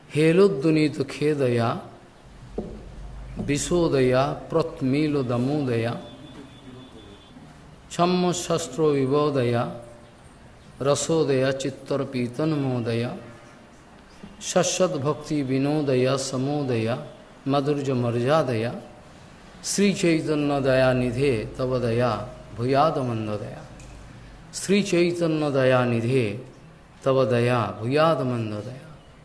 Heloddunito khedaya, visodaya, pratmilo damodaya, chamma shastro vibodaya, rasodaya, chittar pitan modaya, shashad bhakti vinodaya, samodaya, madhurja marjadaya, Sri Chaitanya daya nidhe tavadaya, bhuyadamandadaya. Sri Chaitanya daya nidhe tavadaya, bhuyadamandadaya.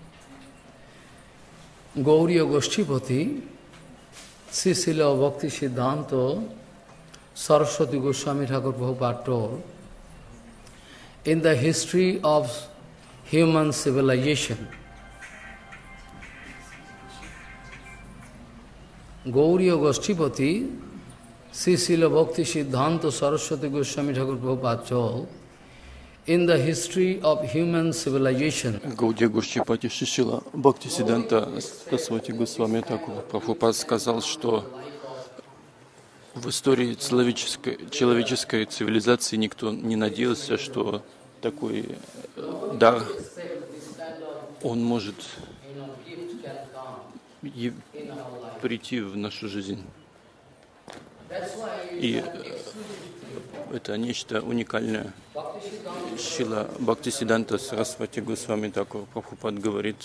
Gauriya Goshtipati, Sri Srila Bhakti Siddhanta Saraswati Goswami Thakur Prabhupada told, in the history of human civilization, Gauriya Goshtipati, Sri Srila Bhakti Siddhanta Saraswati Goswami Thakur Prabhupada told, in the history of human civilization, Гаудия Гошчипати Шишила Бхакти Сиддханта Сарасвати Госвами Тхакур Прабхупад сказал, что в истории человеческой цивилизации никто не надеялся, что такой дар, он может прийти в нашу жизнь. И это нечто уникальное. Шрила Бхактисиддханта Сарасвати Госвами Тхакур Прабхупад говорит,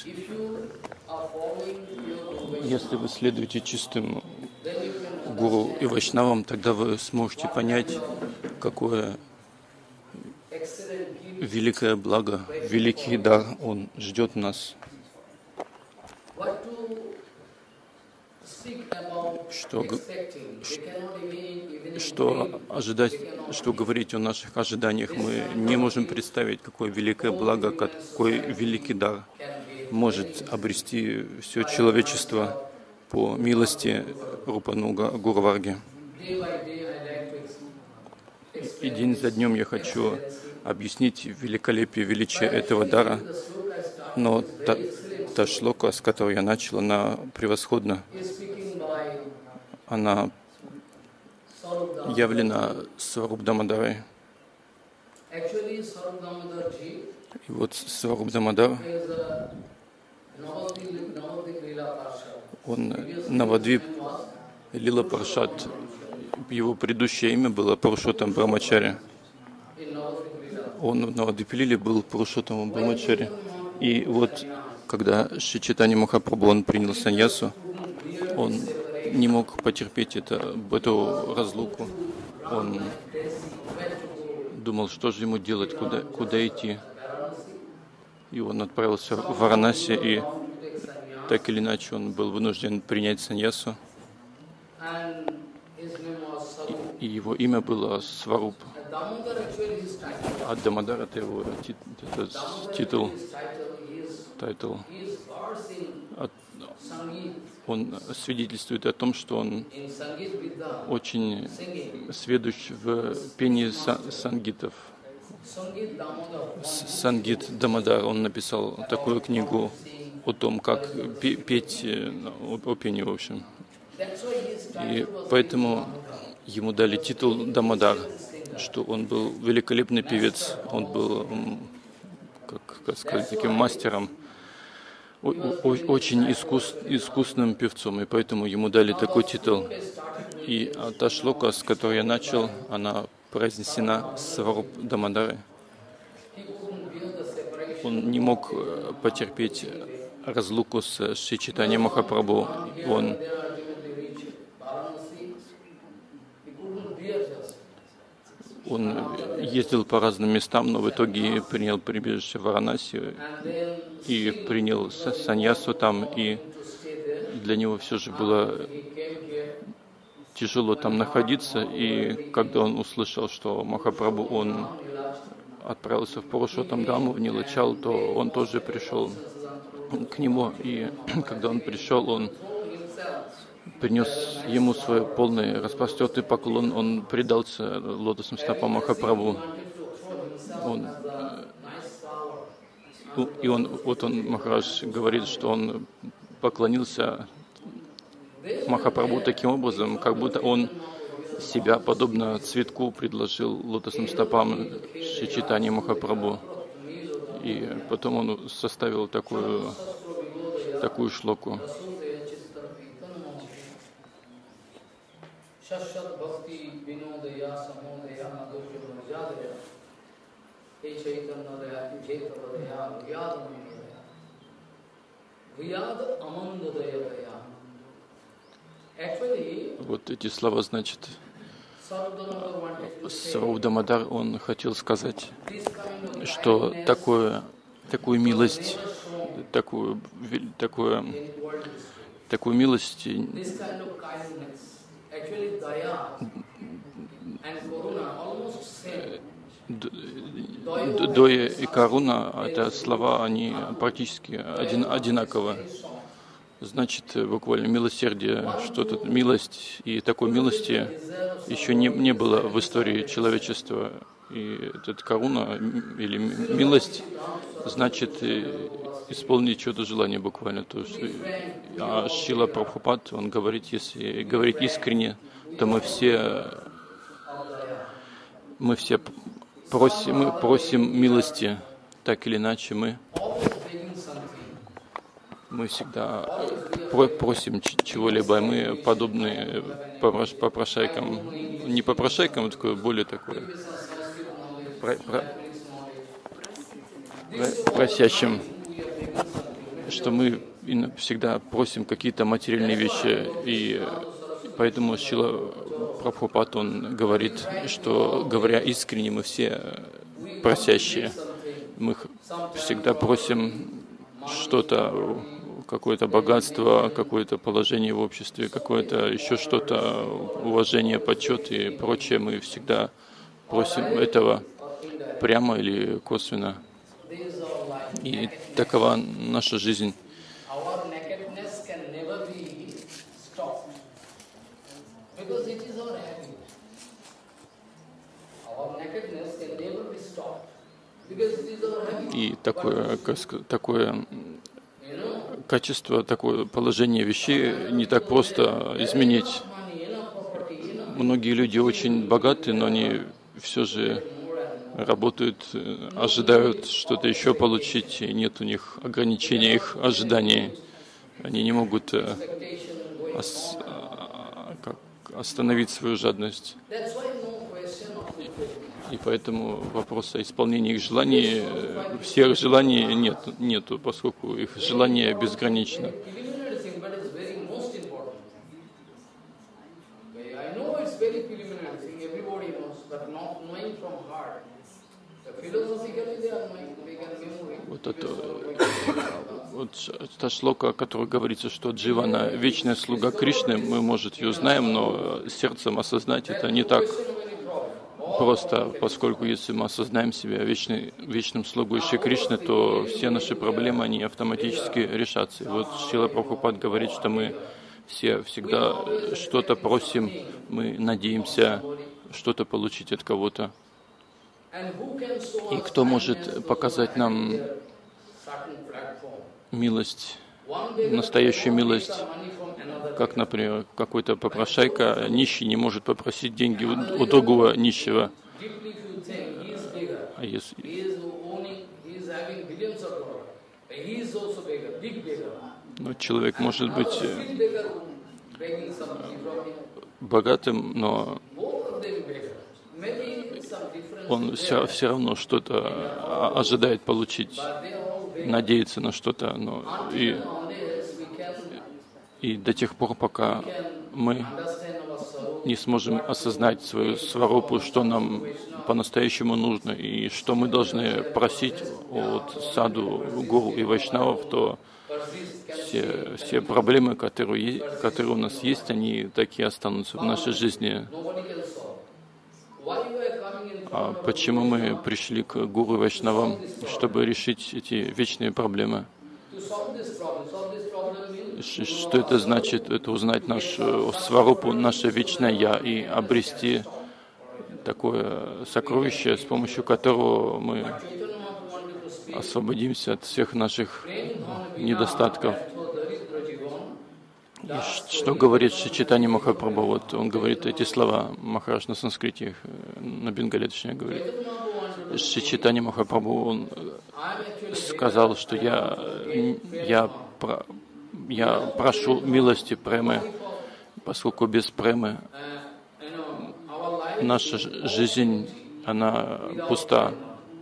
если вы следуете чистым гуру и вайшнавам, тогда вы сможете понять, какое великое благо, великий дар он ждет нас. Что ожидать, что говорить о наших ожиданиях, мы не можем представить, какое великое благо, какой великий дар может обрести все человечество по милости Рупануга Гурварги. И день за днем я хочу объяснить великолепие, величие этого дара, но та шлока, с которой я начал, она превосходна. Она явлена Сваруб Дамодарой. И вот Сваруб Дамодар, он Навадвип Лила Паршат. Его предыдущее имя было Пурушоттам Брамачари. Он в Навадвипе был Пурушоттамом Брамачари. И вот, когда Шри Чайтанья Махапрабху он принял саньясу, он не мог потерпеть эту разлуку. Он думал, что же ему делать, куда идти. И он отправился в Варанаси, и так или иначе он был вынужден принять саньясу. И его имя было Сваруб. А Дамодар — это его титул. Он свидетельствует о том, что он очень сведущ в пении сангитов. Сангит Дамодар, он написал такую книгу о том, как петь, о пении, в общем. И поэтому ему дали титул Дамодар, что он был великолепный певец, он был, как сказать, таким мастером, очень искусным певцом, и поэтому ему дали такой титул. И та шлока, с которой я начал, она произнесена Сваруб Дамодарой. Он не мог потерпеть разлуку с Шри Чайтаньей Махапрабху. Он ездил по разным местам, но в итоге принял прибежище в Варанаси и принял саньясу там, и для него все же было тяжело там находиться. И когда он услышал, что Махапрабху, он отправился в Пурушоттам Дхаму, в Нилачал, то он тоже пришел к нему. И когда он пришел, он принес ему свой полный распростертый поклон, он предался лотосным стопам Махапрабху. Махарадж говорит, что он поклонился Махапрабху таким образом, как будто он себя, подобно цветку, предложил лотосным стопам Шри Чайтаньи Махапрабху. И потом он составил такую такую шлоку. Вот эти слова значит, Сарвабдамадар, он хотел сказать, что такую милость, такую милость Доя и Каруна, это слова, они практически одинаковы. Значит, буквально милосердие, что-то, милость, и такой милости еще не было в истории человечества. И этот Каруна, или милость, значит исполнить что-то желание буквально. То, что, Шрила Прабхупад, он говорит, если говорить искренне, то мы все просим милости, так или иначе мы всегда просим чего-либо, мы подобны попрошайкам, не попрошайкам, а такое более такое просящим, что мы всегда просим какие-то материальные вещи, и поэтому Шрила Прабхупад, он говорит, что, говоря искренне, мы все просящие, мы всегда просим что-то, какое-то богатство, какое-то положение в обществе, какое-то еще что-то, уважение, почет и прочее. Мы всегда просим этого прямо или косвенно. И такова наша жизнь. И такое качество, такое положение вещей не так просто изменить. Многие люди очень богаты, но они все же работают, ожидают что-то еще получить, и нет у них ограничения их ожиданий. Они не могут остановить свою жадность. И поэтому вопрос о исполнении их желаний, всех желаний нету, поскольку их желание безгранично. Вот та шлока, о которой говорится, что Дживана — вечная слуга Кришны, мы, может, ее знаем, но сердцем осознать это не так просто, поскольку если мы осознаем себя вечным слугой Шри Кришны, то все наши проблемы, они автоматически решатся. И вот Шрила Прабхупад говорит, что мы все всегда что-то просим, мы надеемся что-то получить от кого-то. И кто может показать нам милость, настоящую милость, как, например, какой-то попрошайка, нищий не может попросить деньги у другого нищего. А если... Но человек может быть богатым, но он все равно что-то ожидает получить, надеется на что-то, но и до тех пор, пока мы не сможем осознать свою сварупу, что нам по-настоящему нужно и что мы должны просить от саду, гуру и вайшнавов, то все проблемы, которые у нас есть, они такие останутся в нашей жизни. А почему мы пришли к гуру и вайшнавам? Чтобы решить эти вечные проблемы. Что это значит? Это узнать нашу сварупу, наше вечное Я, и обрести такое сокровище, с помощью которого мы освободимся от всех наших недостатков. И что говорит Шри Чайтанья Махапрабху? Вот он говорит эти слова, Махарадж на санскрите, на бенгале точнее говорит. Шри Чайтанья Махапрабху, он сказал, что я я прошу милости премы, поскольку без премы наша жизнь, она пуста.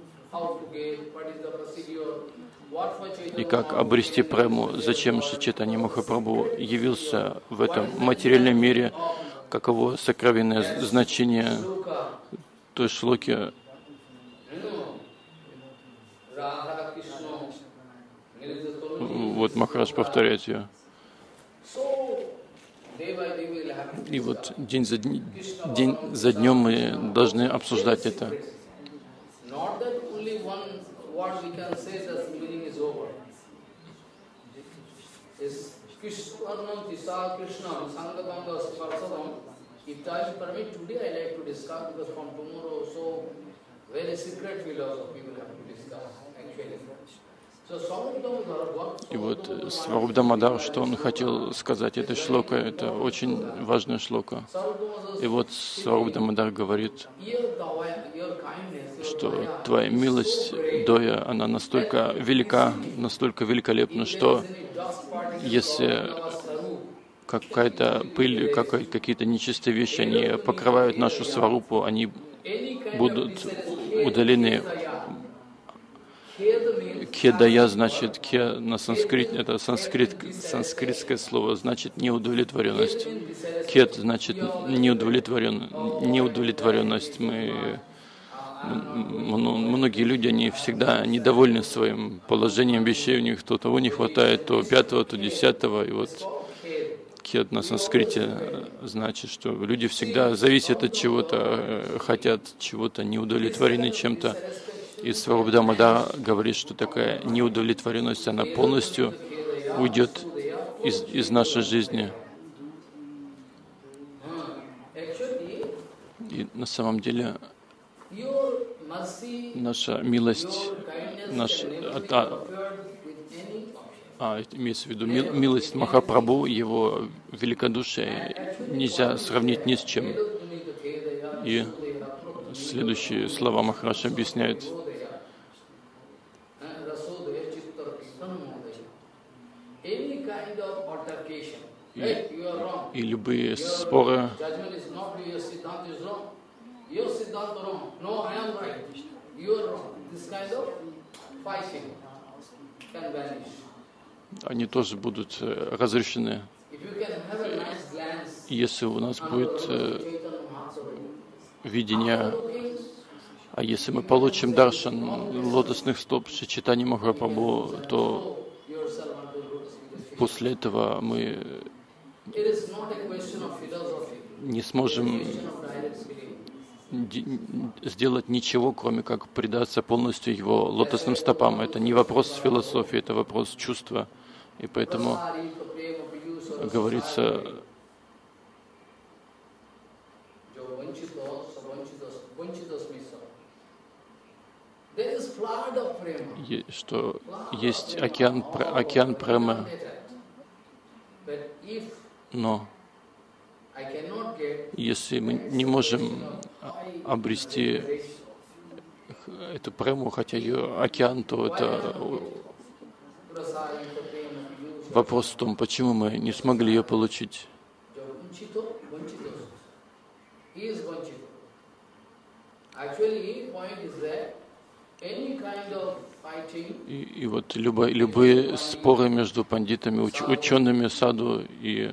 И как обрести прему? Зачем Шри Чайтанья Махапрабху явился в этом материальном мире? Каково сокровенное значение той шлоки? Вот Махарадж повторяет ее. И вот день за днем мы должны обсуждать это. И вот Сваруб Дамодар, что он хотел сказать этой шлокой, это очень важная шлока. И вот Сваруб Дамодар говорит, что твоя милость, Доя, она настолько велика, настолько великолепна, что если какая-то пыль, какие-то нечистые вещи, они покрывают нашу сварупу, они будут удалены. Кедая значит, ке на санскрите, это санскритское слово, значит неудовлетворенность. Кед значит неудовлетворенность. Многие люди, они всегда недовольны своим положением вещей, у них то того не хватает, то пятого, то десятого. И вот кед на санскрите значит, что люди всегда зависят от чего-то, хотят чего-то, неудовлетворены чем-то. И Сваруб Дамодар говорит, что такая неудовлетворенность, она полностью уйдет из нашей жизни. И на самом деле наша милость, имеется в виду милость Махапрабху, его великодушие нельзя сравнить ни с чем. И следующие слова Махарадж объясняет. И любые споры, они тоже будут разрешены. Если у нас будет видение, а если мы получим даршан лотосных стоп Шри Чайтаньи Махапрабху, то после этого мы не сможем сделать ничего, кроме как предаться полностью его лотосным стопам. Это не вопрос философии, это вопрос чувства. И поэтому говорится, что есть океан премы, но если мы не можем обрести эту прему, хотя ее океан, то это вопрос в том, почему мы не смогли ее получить. И вот любые споры между пандитами, учеными саду, и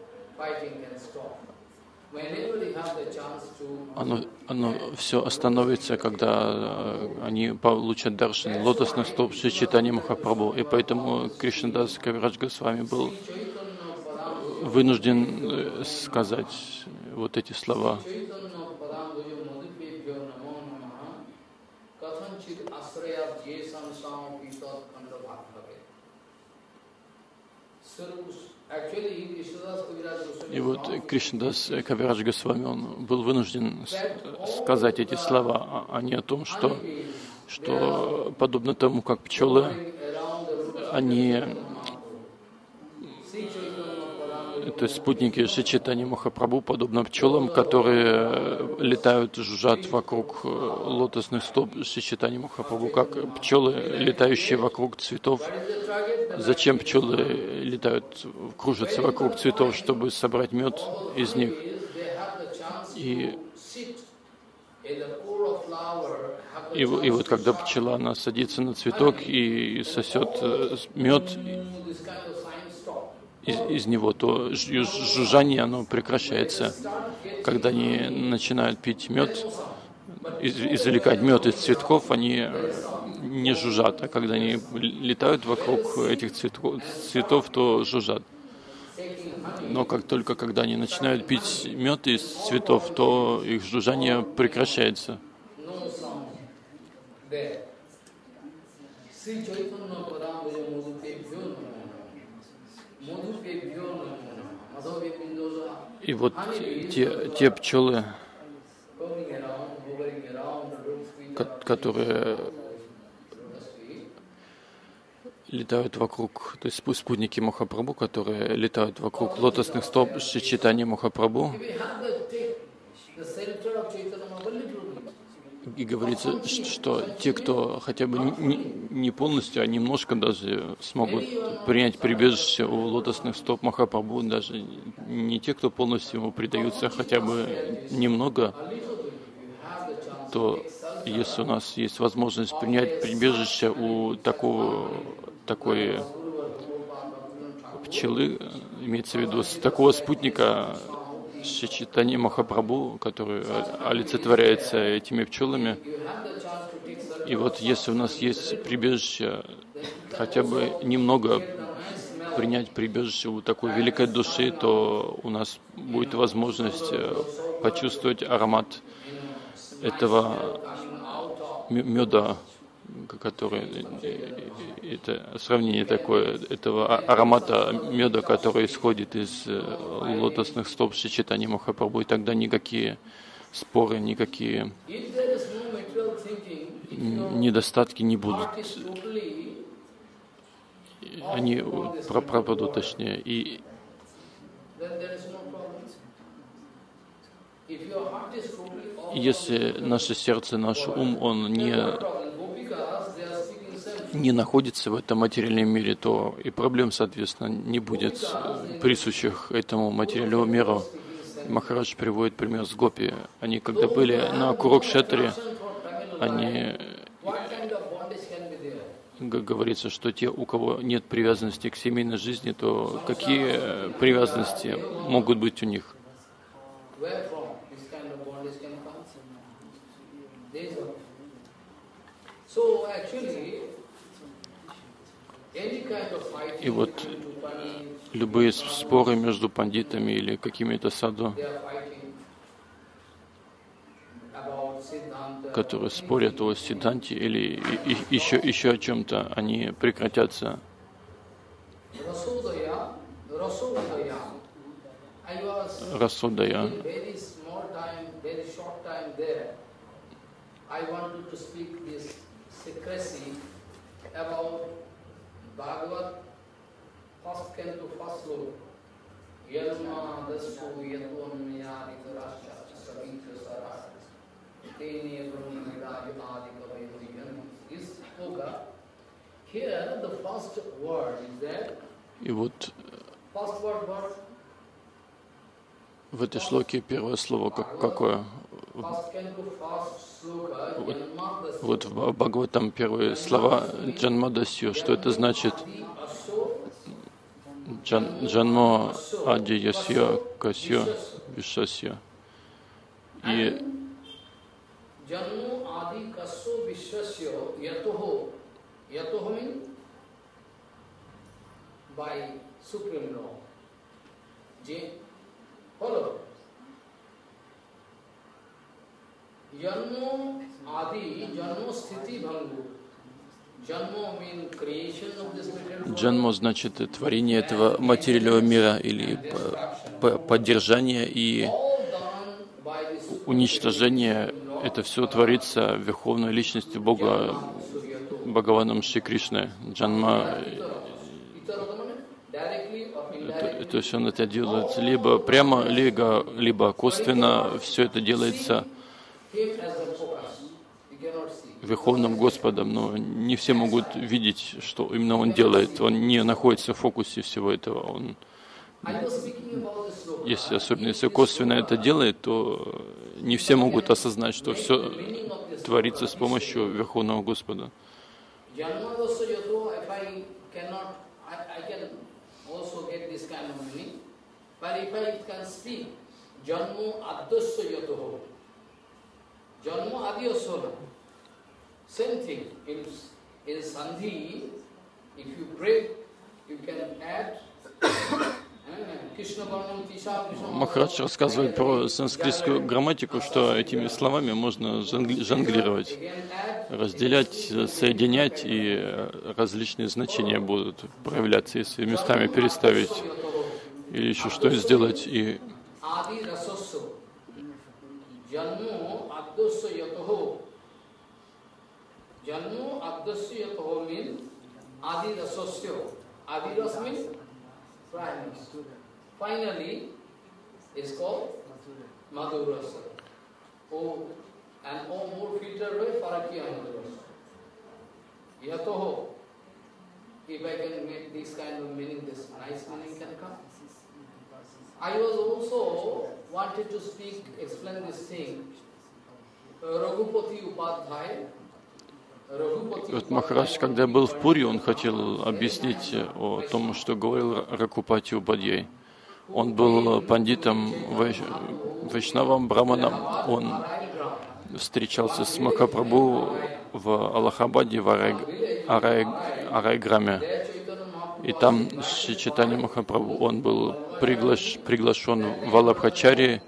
оно все остановится, когда они получат даршан лотосных стоп Шри Чайтаньи Махапрабху. И поэтому Кришнадас Кавирадж Госвами был вынужден сказать вот эти слова. И вот Кришнадас Кавирадж Госвами, он был вынужден сказать эти слова, а не о том, что подобно тому, как пчелы, они то есть спутники Шри Чайтаньи Махапрабху, подобно пчелам, которые летают, жужжат вокруг лотосных стоп Шри Чайтаньи Махапрабху, как пчелы, летающие вокруг цветов. Зачем пчелы летают, кружатся вокруг цветов, чтобы собрать мед из них? И вот когда пчела, она садится на цветок и сосет мед из него, то жужжание, оно прекращается. Когда они начинают пить мед, извлекать мед из цветков, они не жужжат, а когда они летают вокруг этих цветов, то жужжат. Но как только когда они начинают пить мед из цветов, то их жужжание прекращается. И вот те пчелы, которые летают вокруг, то есть спутники Махапрабху, которые летают вокруг лотосных стоп Шри Чайтаньи Махапрабху. И говорится, что те, кто хотя бы не полностью, а немножко даже смогут принять прибежище у лотосных стоп Махапрабху, даже не те, кто полностью ему предаются, а хотя бы немного, то если у нас есть возможность принять прибежище у такой пчелы, имеется в виду такого спутника Шри Чайтаньи Махапрабху, который олицетворяется этими пчелами. И вот если у нас есть прибежище, хотя бы немного принять прибежище у такой великой души, то у нас будет возможность почувствовать аромат этого меда, который, это сравнение такое, этого аромата меда, который исходит из лотосных стоп Шри Чайтаньи Махапрабху, и тогда никакие споры, никакие недостатки не будут. Они пропадут, точнее. И если наше сердце, наш ум, он не находится в этом материальном мире, то и проблем, соответственно, не будет, присущих этому материальному миру. Махарадж приводит пример с гопи. Они, когда были на Курукшетре, они, говорится, что те, у кого нет привязанности к семейной жизни, то какие привязанности могут быть у них? И вот любые споры между пандитами или какими-то саду, которые спорят о сиддханте или еще о чем-то, они прекратятся. Расодая. Bhagavad, first canto, first sloka. Yalma dasu yatvanmaya ritarascha savitra sarasa tene brahmaniraj adikavayam. This sloka, here the first word is that. И вот first word в этой шлоке первое слово какое? Вот в Бхагаватам первые слова Джанмадасью. Что это значит? Джанмо ади ясья касья вишасья. И Janmo adi kasso vishwasya yatoho means by supreme law. Follow. Janmo adi, janmo sthiti bhangu. Janmo means creation of this material world. Джанмо значит творение этого материального мира или поддержание и уничтожение. Это все творится Верховной Личностью Бога, Бхагаваном Шри Кришной. Джанма То есть он это делает либо прямо, либо косвенно. Все это делается Верховным Господом, но не все могут видеть, что именно он делает. Он не находится в фокусе всего этого. Особенно если косвенно это делает, то не все могут осознать, что все творится с помощью Верховного Господа. Same thing. In Sandhi, if you break, you can add Krishna Varnam Tisha. Махарадж рассказывает про санскритскую грамматику, что этими словами можно жонглировать, разделять, соединять, и различные значения будут проявляться, если местами переставить или еще что-нибудь сделать. И Janmo Abdasya Yatoho means Adi Rasasya. Adi Ras means primus. Finally, is called Madhurasa. And more filtered way, Parakya Madhurasa. Yatoho. If I can make this kind of meaning, this nice meaning can come. I was also wanted to explain this thing. Raghupati Upadhyay. Вот Махарадж, когда был в Пури, он хотел объяснить о том, что говорил Рагхупати Упадьяй. Он был пандитом, вайшнавом, браманом. Он встречался с Махапрабху в Аллахабаде, в Арайграме. И там с Чайтанья Махапрабху он был приглашен в Алабхачари.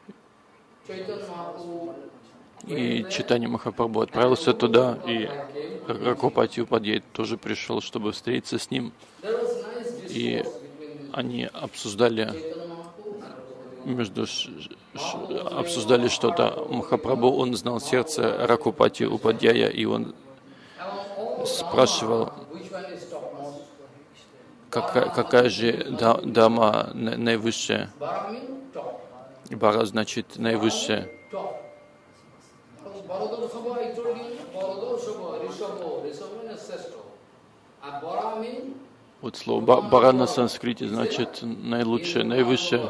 И Чайтанья Махапрабху отправился туда, и Рагхупати Упадьяй тоже пришел, чтобы встретиться с ним. И они обсуждали что-то. Махапрабху, он знал сердце Рагхупати Упадьяя, и он спрашивал, какая же дама наивысшая. Бара значит наивысшая. Вот слово бара на санскрите значит наилучшее, наивысшее.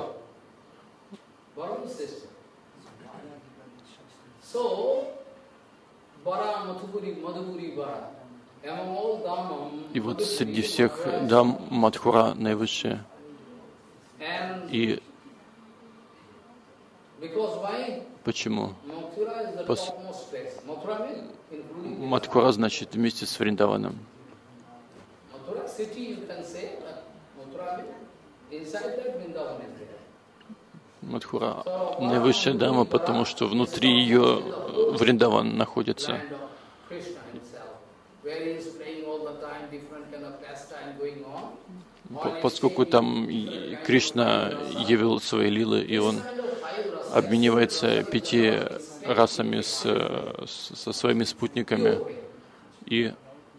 И вот среди всех дам Мадхура наивысшая. И почему? Мадхура значит вместе с Вриндаваном. Мадхура наивысшая дама, потому что внутри ее Вриндаван находится. Поскольку там Кришна явил свои лилы, и он обменивается 5 расами со своими спутниками. И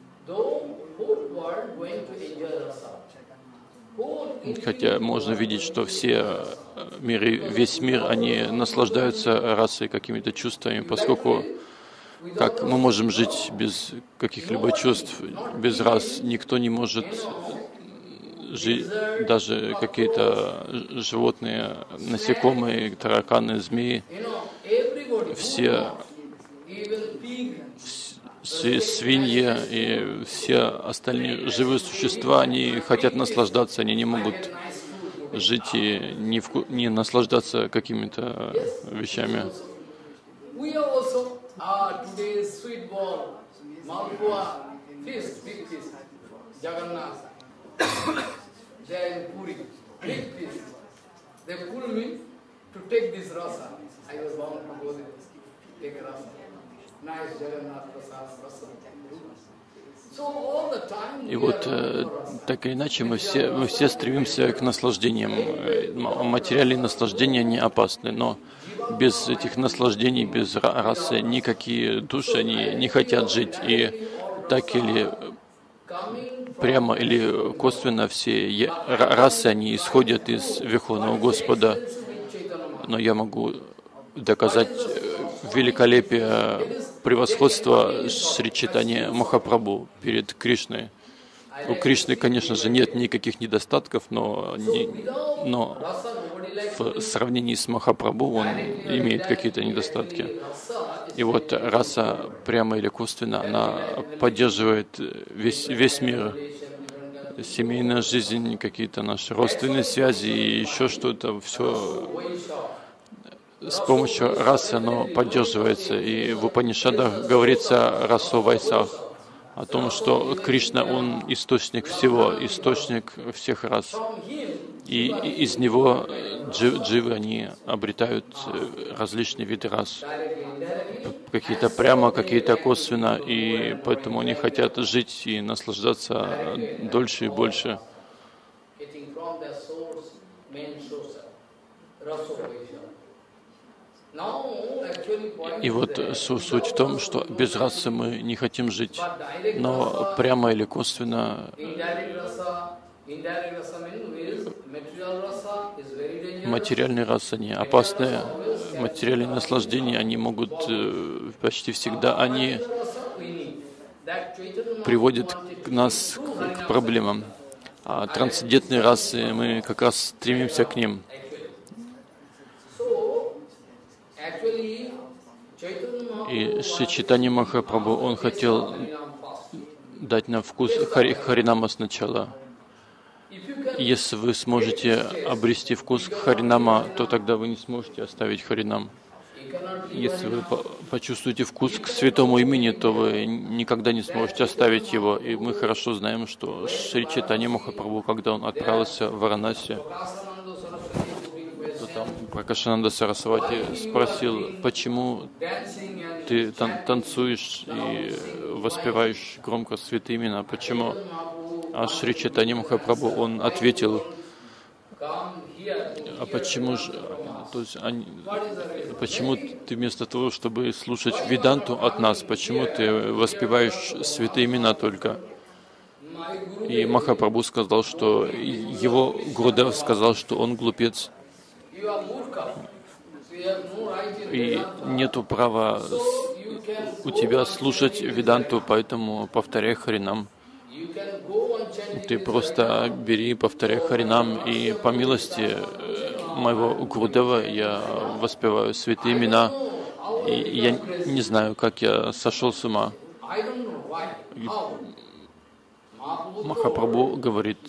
хотя можно видеть, что весь мир, они наслаждаются расой, какими-то чувствами, поскольку как мы можем жить без каких-либо чувств, без рас, никто не может жить, даже какие-то животные, насекомые, тараканы, змеи, все свиньи и все остальные живые существа, они хотят наслаждаться, они не могут жить и не наслаждаться какими-то вещами. И вот так или иначе мы все стремимся к наслаждениям. Материальные наслаждения не опасны, но без этих наслаждений, без расы, никакие души они не хотят жить. И так или прямо или косвенно все расы, они исходят из Верховного Господа. Но я могу доказать великолепие, превосходство Шри Чайтаньи Махапрабху перед Кришной. У Кришны, конечно же, нет никаких недостатков, но в сравнении с Махапрабху он имеет какие-то недостатки. И вот раса, прямо или косвенно, она поддерживает весь мир. Семейная жизнь, какие-то наши родственные связи и еще что-то, все с помощью расы оно поддерживается. И в Упанишадах говорится расо вайсах, о том, что Кришна, Он источник всего, источник всех рас. И из Него дживы, они обретают различные виды рас. Какие-то прямо, какие-то косвенно, и поэтому они хотят жить и наслаждаться дольше и больше. И вот суть в том, что без расы мы не хотим жить, но прямо или косвенно материальные расы, они опасные, материальные наслаждения, они могут почти всегда, они приводят нас к проблемам. А трансцендентные расы, мы как раз стремимся к ним. И Шри Чайтанья Махапрабху, он хотел дать нам вкус Харинама сначала. Если вы сможете обрести вкус Харинама, то тогда вы не сможете оставить Харинам. Если вы почувствуете вкус к святому имени, то вы никогда не сможете оставить его. И мы хорошо знаем, что Шри Чайтанья Махапрабху, когда он отправился в Варанаси, то там Пракашананда Сарасвати спросил, почему ты танцуешь и воспеваешь громко святые имена, почему? А Шри Чайтанья Махапрабху, он ответил, а почему же, то есть почему ты вместо того, чтобы слушать Веданту от нас, почему ты воспеваешь святые имена только? И Махапрабху сказал, что его Гурудев сказал, что он глупец. И нету права у тебя слушать Веданту, поэтому повторяй Харинам. Ты просто бери, повторяй Харинам, и по милости моего Гурудева я воспеваю святые имена, и я не знаю, как я сошел с ума. Махапрабху говорит,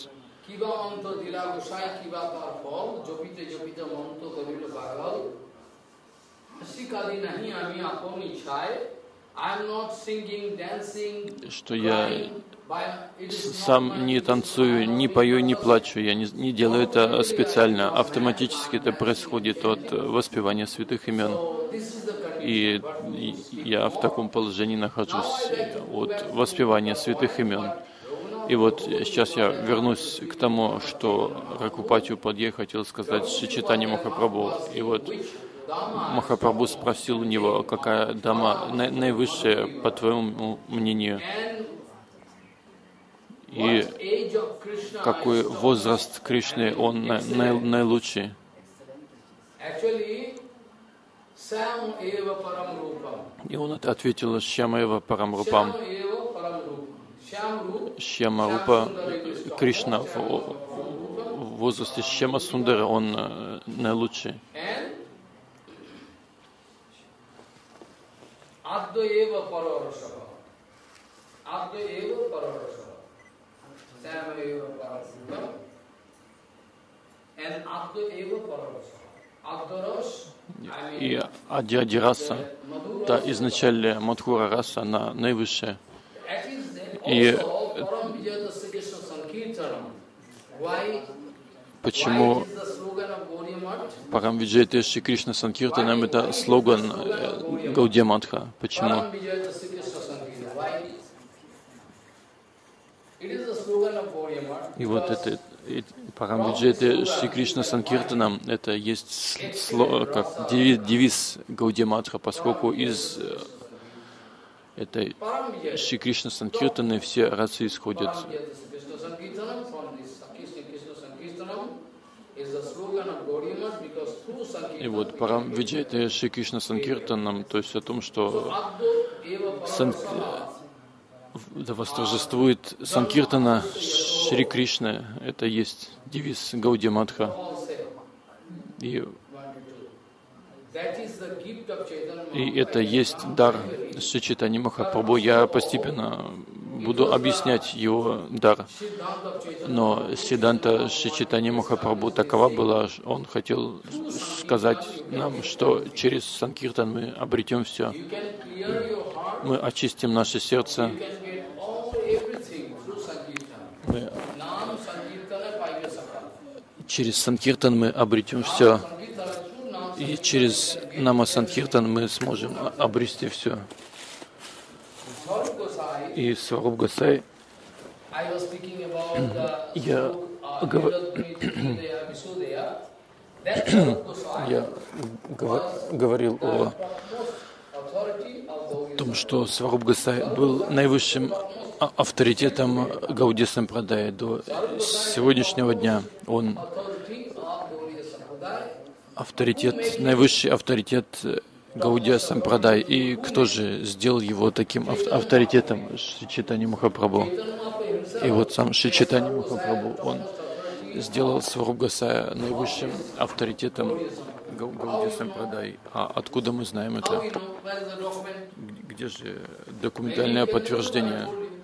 что я сам не танцую, не пою, не плачу, я не делаю это специально, автоматически это происходит от воспевания святых имен. И я в таком положении нахожусь от воспевания святых имен. И вот сейчас я вернусь к тому, что Рагупати Упадьяй хотел сказать Шри Чайтанья Махапрабху. И вот Махапрабху спросил у него, какая дама наивысшая, по твоему мнению, и какой возраст Кришны, он наилучший. И он ответил Шьямаева Парамрупам. Шьямарупа Кришна в возрасте Шьяма Сундара, он наилучший. И Адьяди-раса, та изначальная Мадхура-раса, она наивысшая. И почему Парамвиджайте Шри Кришна Санкиртанам — это слоган Гаудия Матха? Почему? И вот это Парамвиджайте Шри Кришна Санкиртанам — это есть как девиз Гаудия Матха, поскольку из этой Шри Кришна Санкиртаны все расы исходят. И вот Парам Виджайта Шри Кришна Санкиртанам, то есть о том, что да восторжествует Санкиртана Шри Кришна, это есть девиз Гаудия Матха. И это есть дар Шри Чайтаньи Махапрабху. Я постепенно буду объяснять его дар. Но Сиддханта Шри Чайтаньи Махапрабху такова была, он хотел сказать нам, что через Санкиртан мы обретем все. Мы очистим наше сердце. Через Санкиртан мы обретем все. И через Нама Санкиртан мы сможем обрести все. И Сваруб Госай, я говорил о том, что Сваруб Госай был наивысшим авторитетом Гаудия Сампрадая до сегодняшнего дня. Он авторитет, наивысший авторитет Гаудия Сампрадай. И кто же сделал его таким авторитетом? Шри Чайтанья Махапрабху. И вот сам Шри Чайтанья Махапрабху, он сделал Сваруб Госая наивысшим авторитетом Гаудия Сампрадай. А откуда мы знаем это? Где же документальное подтверждение?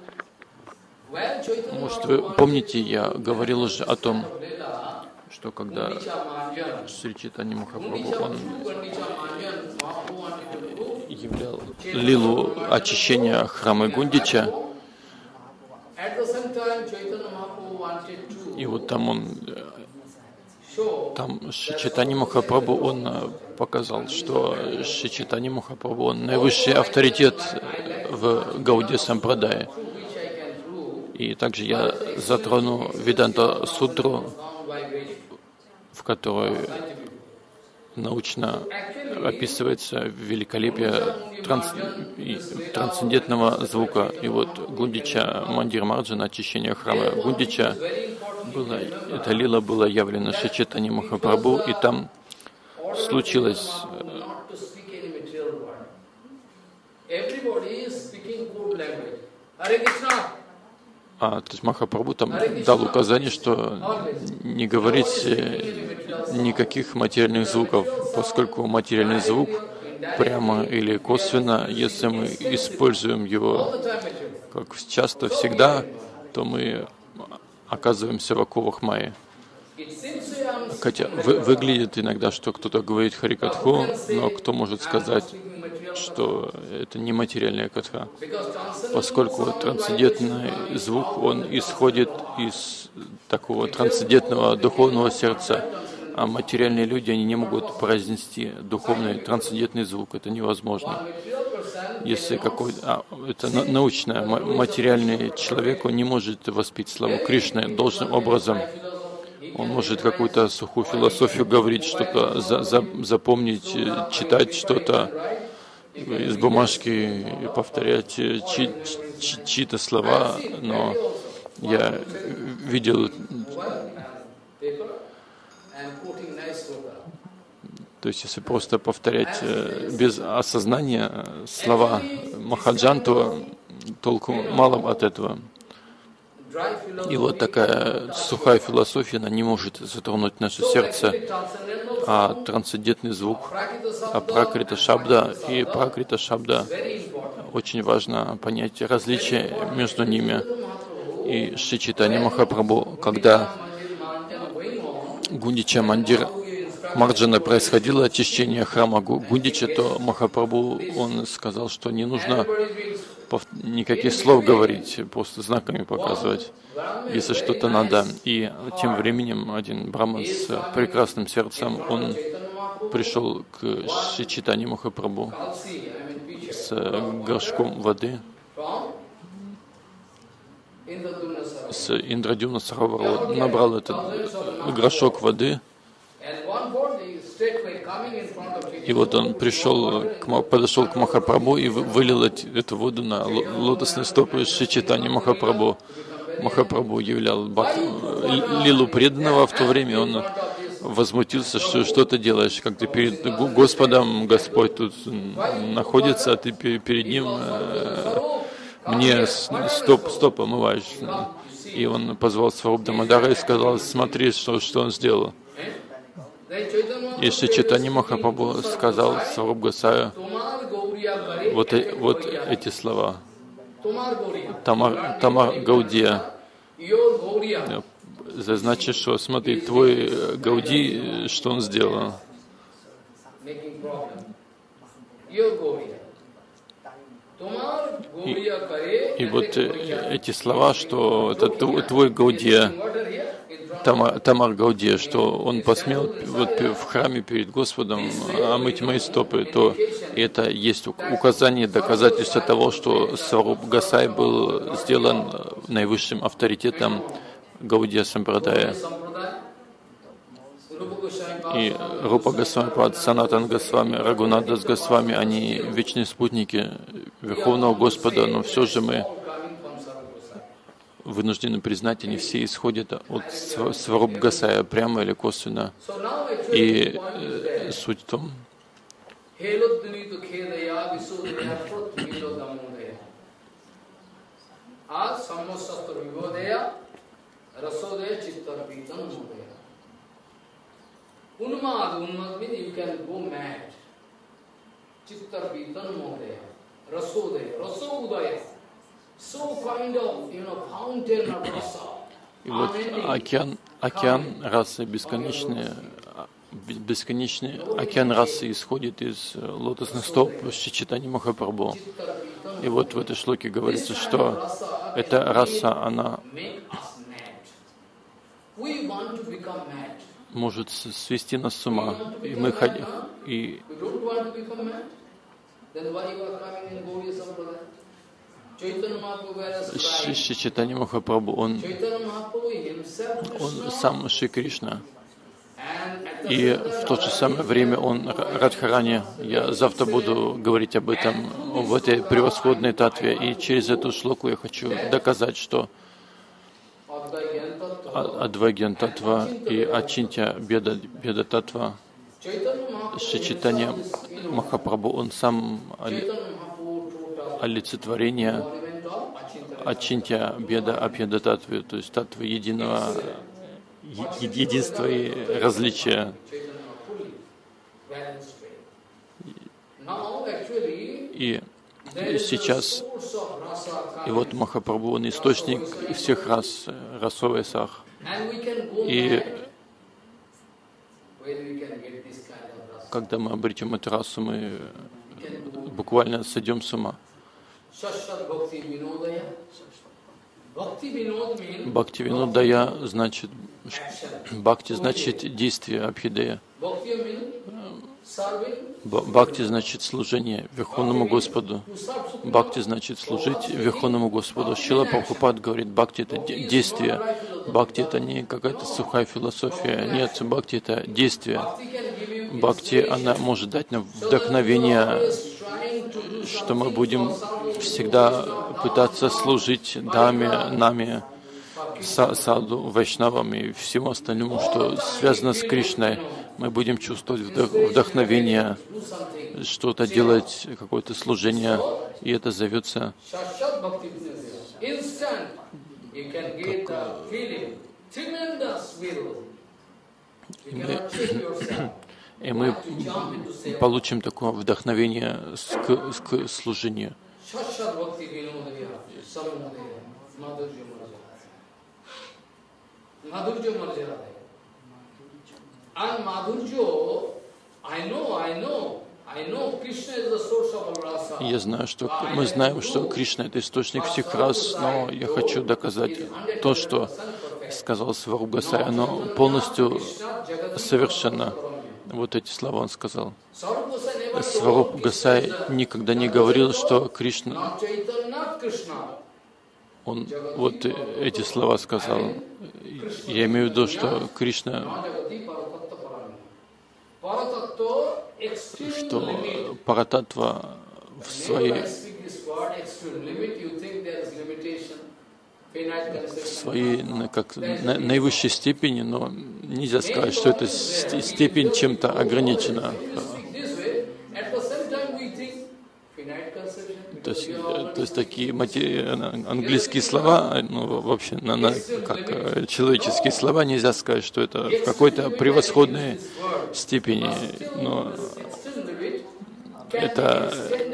Может, вы помните, я говорил уже о том, что когда Шри Чайтанья Махапрабху, он являл лилу очищения храма Гундича, и вот там Шри Чайтанья Махапрабху, он показал, что Шри Чайтанья Махапрабху, он наивысший авторитет в Гаудия Сампрадае. И также я затрону Веданта Сутру, в которой научно описывается великолепие трансцендентного звука. И вот Гундича Мандир Марджана, очищение храма Гундича, эта лила была явлена Шри Чайтанья Махапрабху, и там случилось. То есть Махапрабху там дал указание, что не говорить никаких материальных звуков, поскольку материальный звук прямо или косвенно, если мы используем его как часто, всегда, то мы оказываемся в оковах майи. Хотя выглядит иногда, что кто-то говорит Харикатху, но кто может сказать, что это не материальная катха, поскольку трансцендентный звук, он исходит из такого трансцендентного духовного сердца, а материальные люди, они не могут произнести духовный трансцендентный звук, это невозможно. Если это научное, материальный человек, он не может воспеть славу Кришны должным образом. Он может какую-то сухую философию говорить, что-то запомнить, читать что-то из бумажки и повторять чьи-то слова, но я видел, то есть если просто повторять без осознания слова Махаджан, то толку мало от этого. И вот такая сухая философия, она не может затронуть наше сердце, а трансцендентный звук, а пракрита шабда и пракрита шабда. Очень важно понять различия между ними. И Шри Чайтанья Махапрабху, когда Гундича Мандир Марджана происходило очищение храма Гундича, то Махапрабху, он сказал, что не нужно никаких слов говорить, просто знаками показывать, если что-то надо. И тем временем один браман с прекрасным сердцем, он пришел к Шри Чайтанье Махапрабху с горшком воды, с Индрадюмна Саровара, набрал этот горшок воды, и вот он подошел к Махапрабху и вылил эту воду на лотосные стопы Шри Чайтаньи Махапрабху. Махапрабху являл лилу преданного в то время, он возмутился, что ты делаешь, как ты перед Господом, Господь тут находится, а ты перед Ним мне стоп омываешь. И он позвал Сваруб Дамодара и сказал: смотри, что он сделал. И Шри Чайтанья Махапрабху сказал Сваруб Госвами вот эти слова. Тамар Гаудия. Значит, что, смотри, твой Гауди, что он сделал? И вот эти слова, что это твой Гаудия, Тамар Гаудия, что он посмел вот в храме перед Господом омыть мои стопы, то это есть указание, доказательство того, что Сваруб Госвами был сделан наивысшим авторитетом Гаудия Сампрадая. И Рупа Госвами, Санатан Госвами, Рагунат Госвами, они вечные спутники Верховного Господа, но все же мы вынуждены признать, они все исходят от Сваруб Госвами, прямо или косвенно. И суть в том, Unmad means you can go mad. Chittar Pitan Modaya, Rasodaya, Rasodaya. So kind of, fountain of rasa. И вот океан расы бесконечный океан расы исходит из лотосных стоп Шри Чайтаньи Махапрабху. И вот в этой шлоке говорится, что эта раса, она может свести нас с ума. И мы хотим. И Шри Чайтанья Махапрабху, он сам Шри Кришна. И в то же самое время он Радхарани. Я завтра буду говорить об этом, об этой превосходной татве. И через эту шлоку я хочу доказать, что Адвайгьян Татва и Ачинтья Беда Татва, Шри Чайтанья Махапрабху, он сам олицетворение Ачинтья Беда Абхеда Татвы, то есть татвы единства и различия. И сейчас, и вот Махапрабху, он источник всех рас, расовый сах. И когда мы обретем эту расу, мы буквально сойдем с ума. Бхакти Винодая значит, бхакти значит действие, абхидея. Бхакти значит служение Верховному Господу. Бхакти значит служить Верховному Господу. Шрила Прабхупад говорит, бхакти это действие. Бхакти это не какая-то сухая философия. Нет, бхакти это действие. Бхакти, она может дать нам вдохновение, что мы будем всегда пытаться служить Даме, Наме, Саду, Вайшнавам и всему остальному, что связано с Кришной. Мы будем чувствовать вдохновение, что-то делать, какое-то служение, и это зовется и мы получим такое вдохновение к служению. Я знаю, что мы знаем, что Кришна — это источник всех рас, но я хочу доказать то, что сказал Сваруб Госвами, оно полностью совершенно. Вот эти слова он сказал. Сваруб Госвами никогда не говорил, что Кришна... Он вот эти слова сказал. Я имею в виду, что Кришна, что Парататтва в своей... в своей наивысшей степени, но нельзя сказать, что эта степень чем-то ограничена. То есть такие английские слова, ну, вообще, как человеческие слова, нельзя сказать, что это в какой-то превосходной степени, но это,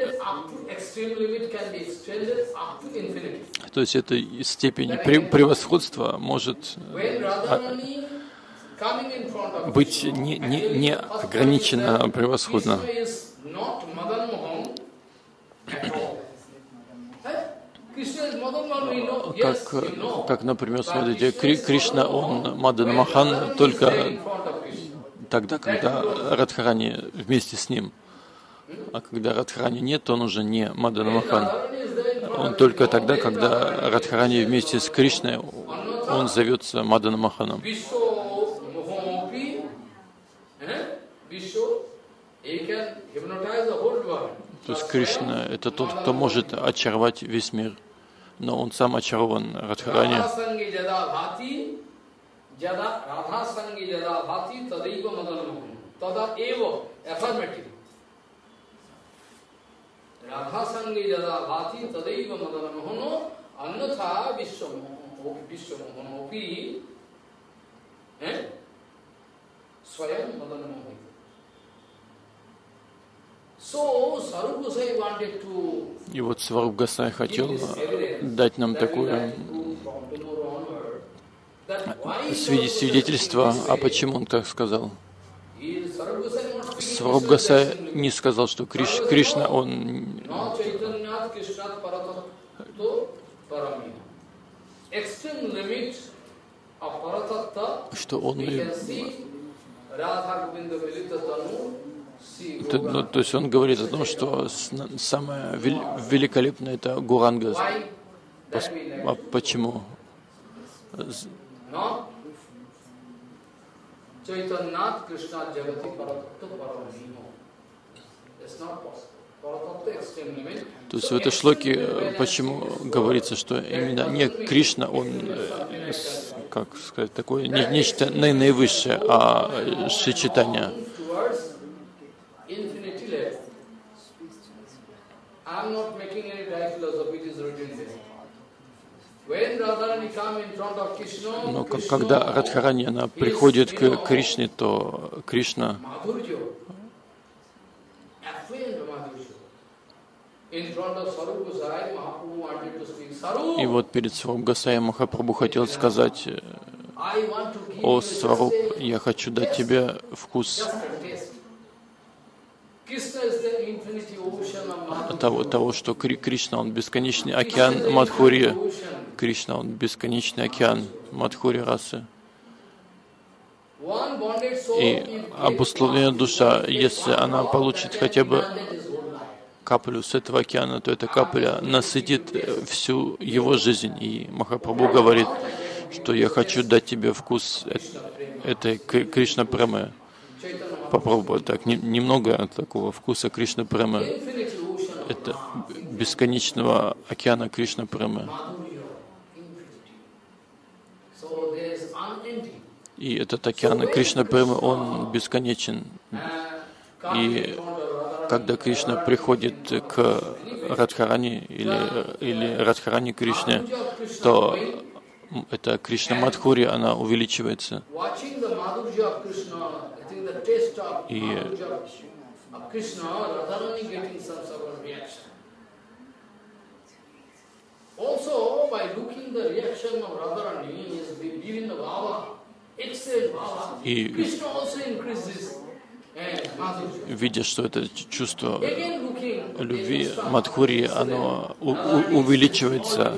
то есть эта степень превосходства может быть не ограничена превосходно. Как, например, смотрите, Кришна, он Мадан Мохан только тогда, когда Радхарани вместе с ним. А когда Радхарани нет, он уже не Мадан Мохан. Он только тогда, когда Радхарани вместе с Кришной, он зовется Мадан Моханом. То есть Кришна — это тот, кто может очаровать весь мир, но он сам очарован Радхарани. И вот Сваруб Госвами хотел дать нам такое свидетельство, а почему он так сказал? Сваруб Госвами не сказал, что Кришна, он то есть он говорит о том, что самое великолепное — это Гуранга. А почему? То есть в этой шлоке почему говорится, что именно не Кришна, он, как сказать, такое нечто наивысшее, а Шри Чайтанья. Но когда Радхарани, она приходит к Кришне, то Кришна и вот перед Сваруб Госвами Махапрабху хотел сказать: «О Сваруб, я хочу дать тебе вкус того, что Кришна, он бесконечный океан Мадхурья, Кришна, он бесконечный океан Мадхурья расы». И обусловленная душа, если она получит хотя бы каплю с этого океана, то эта капля насытит всю его жизнь. И Махапрабху говорит, что я хочу дать тебе вкус этой Кришна Премы. Попробуй так, немного такого вкуса Кришна Премы. Это бесконечного океана Кришна Премы. И этот океан Кришна Премы, он бесконечен. И когда Кришна приходит к Радхарани или Радхарани Кришне, то эта Кришна Мадхури, она увеличивается. И видя, что это чувство любви Мадхури, оно увеличивается.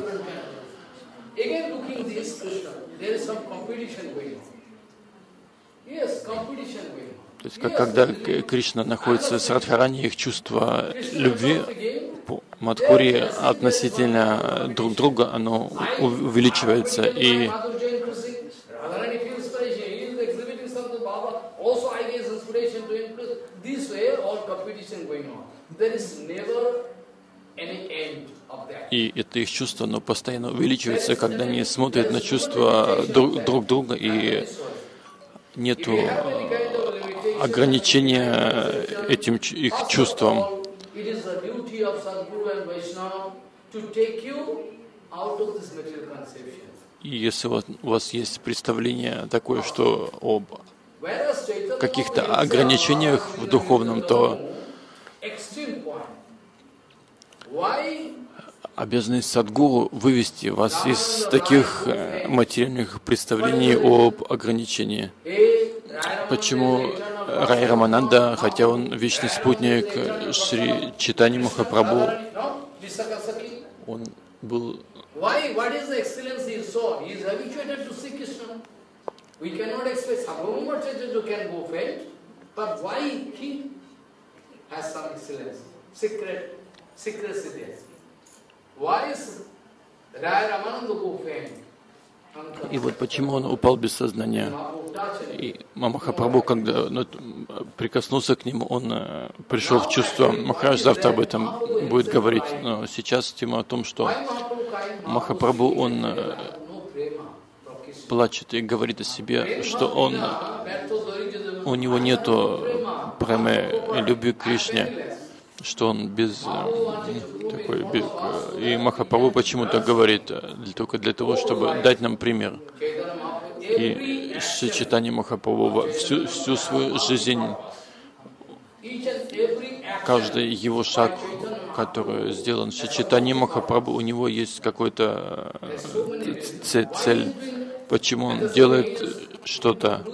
То есть, когда Кришна находится с Радхарани, их чувство любви Мадхури относительно друг друга, оно увеличивается. И И это их чувство, оно постоянно увеличивается, когда они смотрят на чувства друг друга, и нету ограничения этим их чувствам. И если у вас есть представление такое, что об каких-то ограничениях в духовном, то обязанность Садгуру вывести вас из таких материальных представлений об ограничении. Почему Рай Рамананда, хотя он вечный спутник Шри Чайтаньи Махапрабху, он был... И вот почему он упал без сознания. И Махапрабху, когда прикоснулся к нему, он пришел в чувство. Махарадж завтра об этом будет говорить. Но сейчас тема о том, что Махапрабху, он плачет и говорит о себе, что у него нету премы любви к Кришне, что он и Махапрабху почему-то говорит только для того, чтобы дать нам пример. И Шри Чайтанья Махапрабху всю свою жизнь, каждый его шаг, который сделан Шри Чайтанья Махапрабху, у него есть какой-то цель, почему он делает что-то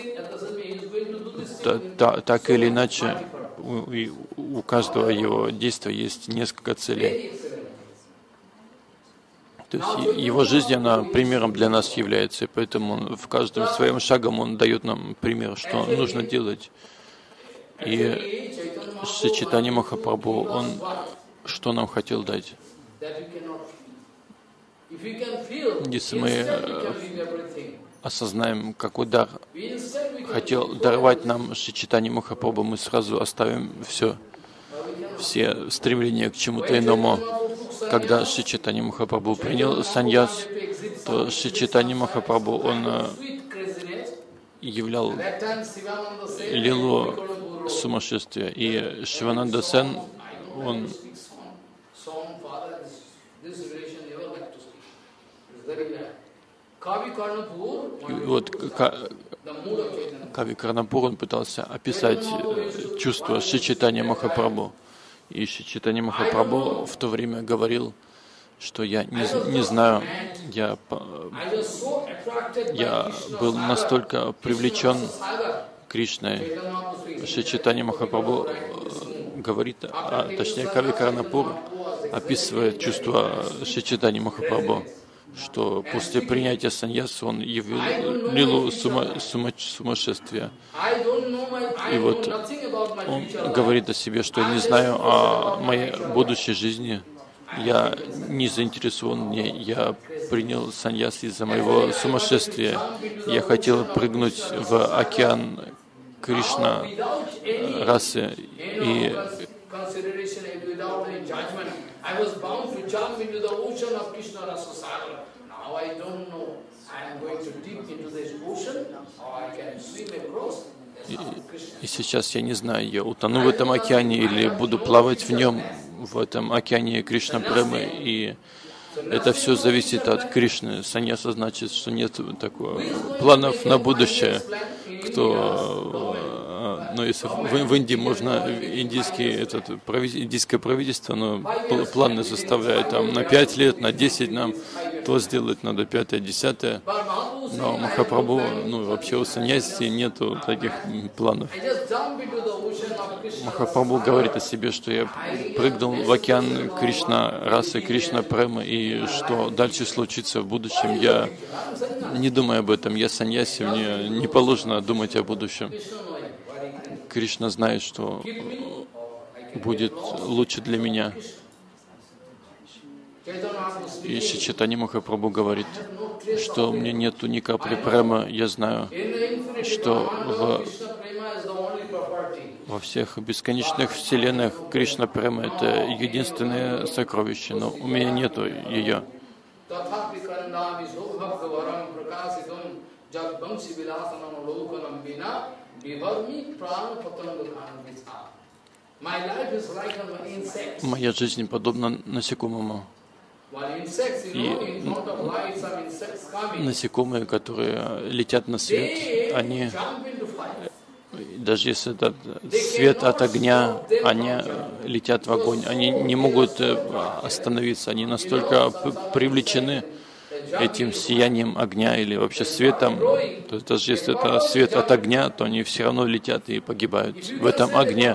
так или иначе. У каждого его действия есть несколько целей. То есть его жизнь, она примером для нас является, и поэтому он в каждом своем шагом он дает нам пример, что нужно делать. И Шри Чайтанья Махапрабху, он что нам хотел дать? Если мы осознаем, какой дар хотел даровать нам Шри Чайтанья Махапрабху, мы сразу оставим все стремления к чему-то иному. Когда Шри Чайтанья Махапрабху принял саньяс, то Шри Чайтанья Махапрабху, он являл лилу сумасшествия. И Шивананда Сен, он и вот Кави Карнапур, он пытался описать чувства Шри Чайтанья Махапрабху. И Шри Чайтанья Махапрабху в то время говорил, что я не знаю, я был настолько привлечен Кришной. Шри Чайтанья Махапрабху говорит, точнее Кави Карнапур описывает чувства Шри Чайтанья Махапрабху, что после принятия саньяса он явил лилу сумасшествия. И вот он говорит о себе, что я не знаю о моей будущей жизни, я не заинтересован в ней, я принял саньяс из-за моего сумасшествия. Я хотел прыгнуть в океан Кришна расы, и и сейчас я не знаю, я утону в этом океане или буду плавать в нем, в этом океане Кришна Премы, и это все зависит от Кришны. Саньяса значит, что нет такого планов на будущее. Но если в Индии можно, индийское правительство, но планы составляет там на 5 лет, на 10 нам то сделать надо, 5-е, 10-е. Но Махапрабху, вообще у саньяси нету таких планов. Махапрабху говорит о себе, что я прыгнул в океан Кришна расы, Кришна Премы, и что дальше случится в будущем, я не думаю об этом. Я саньяси, мне не положено думать о будущем. Кришна знает, что будет лучше для меня. И Шри Чайтанья Махапрабху говорит, что у меня нету ни капли према. Я знаю, что Во всех бесконечных вселенных Кришна Према — это единственное сокровище, но у меня нету ее. Моя жизнь подобна насекомому. И насекомые, которые летят на свет, они, даже если это свет от огня, они летят в огонь, они не могут остановиться, они настолько привлечены этим сиянием огня или вообще светом. То есть даже если это свет от огня, то они все равно летят и погибают в этом огне.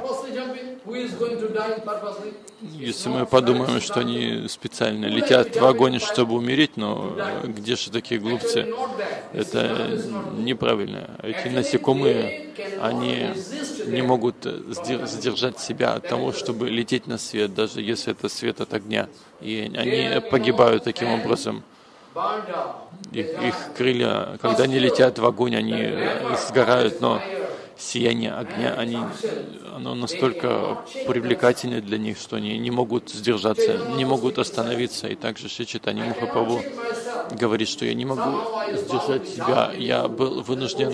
Если мы подумаем, что они специально летят в огонь, чтобы умереть, но где же такие глупцы? Это неправильно. Эти насекомые, они не могут сдержать себя от того, чтобы лететь на свет, даже если это свет от огня. И они погибают таким образом. Их крылья, когда они летят в огонь, они сгорают, но сияние огня, оно настолько привлекательное для них, что они не могут сдержаться, не могут остановиться. И также Шри Чайтанья Махапрабху говорит, что я не могу сдержать себя. Я был вынужден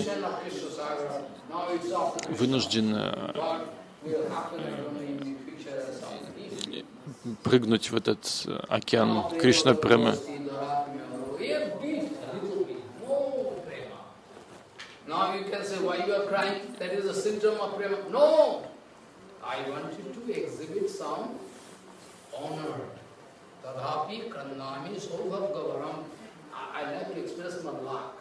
прыгнуть в этот океан Кришна Премы. Now you can say, why you are crying? That is a symptom of prema. No! I want you to exhibit some honor. Tadhapi Kandami Sobhav Gavaram. I like to express my luck.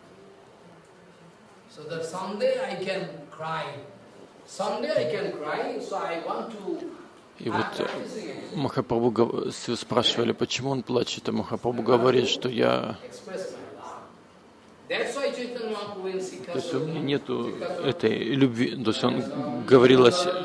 So that someday I can cry. Someday I can cry, so I want to... И вот Махапрабху спрашивали, почему он плачет, а Махапрабху говорит, что я... То есть у меня нету этой любви, то есть он говорил о себе.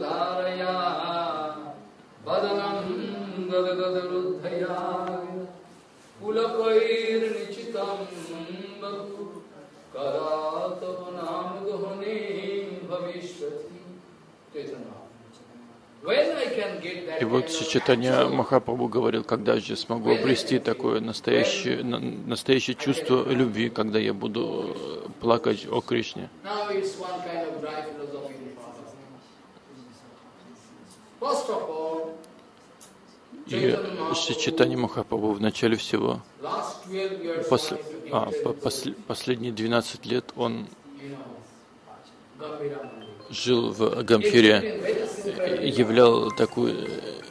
И вот Шри Чайтанья Махапрабху говорил, когда же я смогу обрести такое настоящее чувство любви, когда я буду плакать о Кришне. И Шри Чайтанья Махапрабху в начале всего, последние 12 лет он жил в Гамбхире, являл такую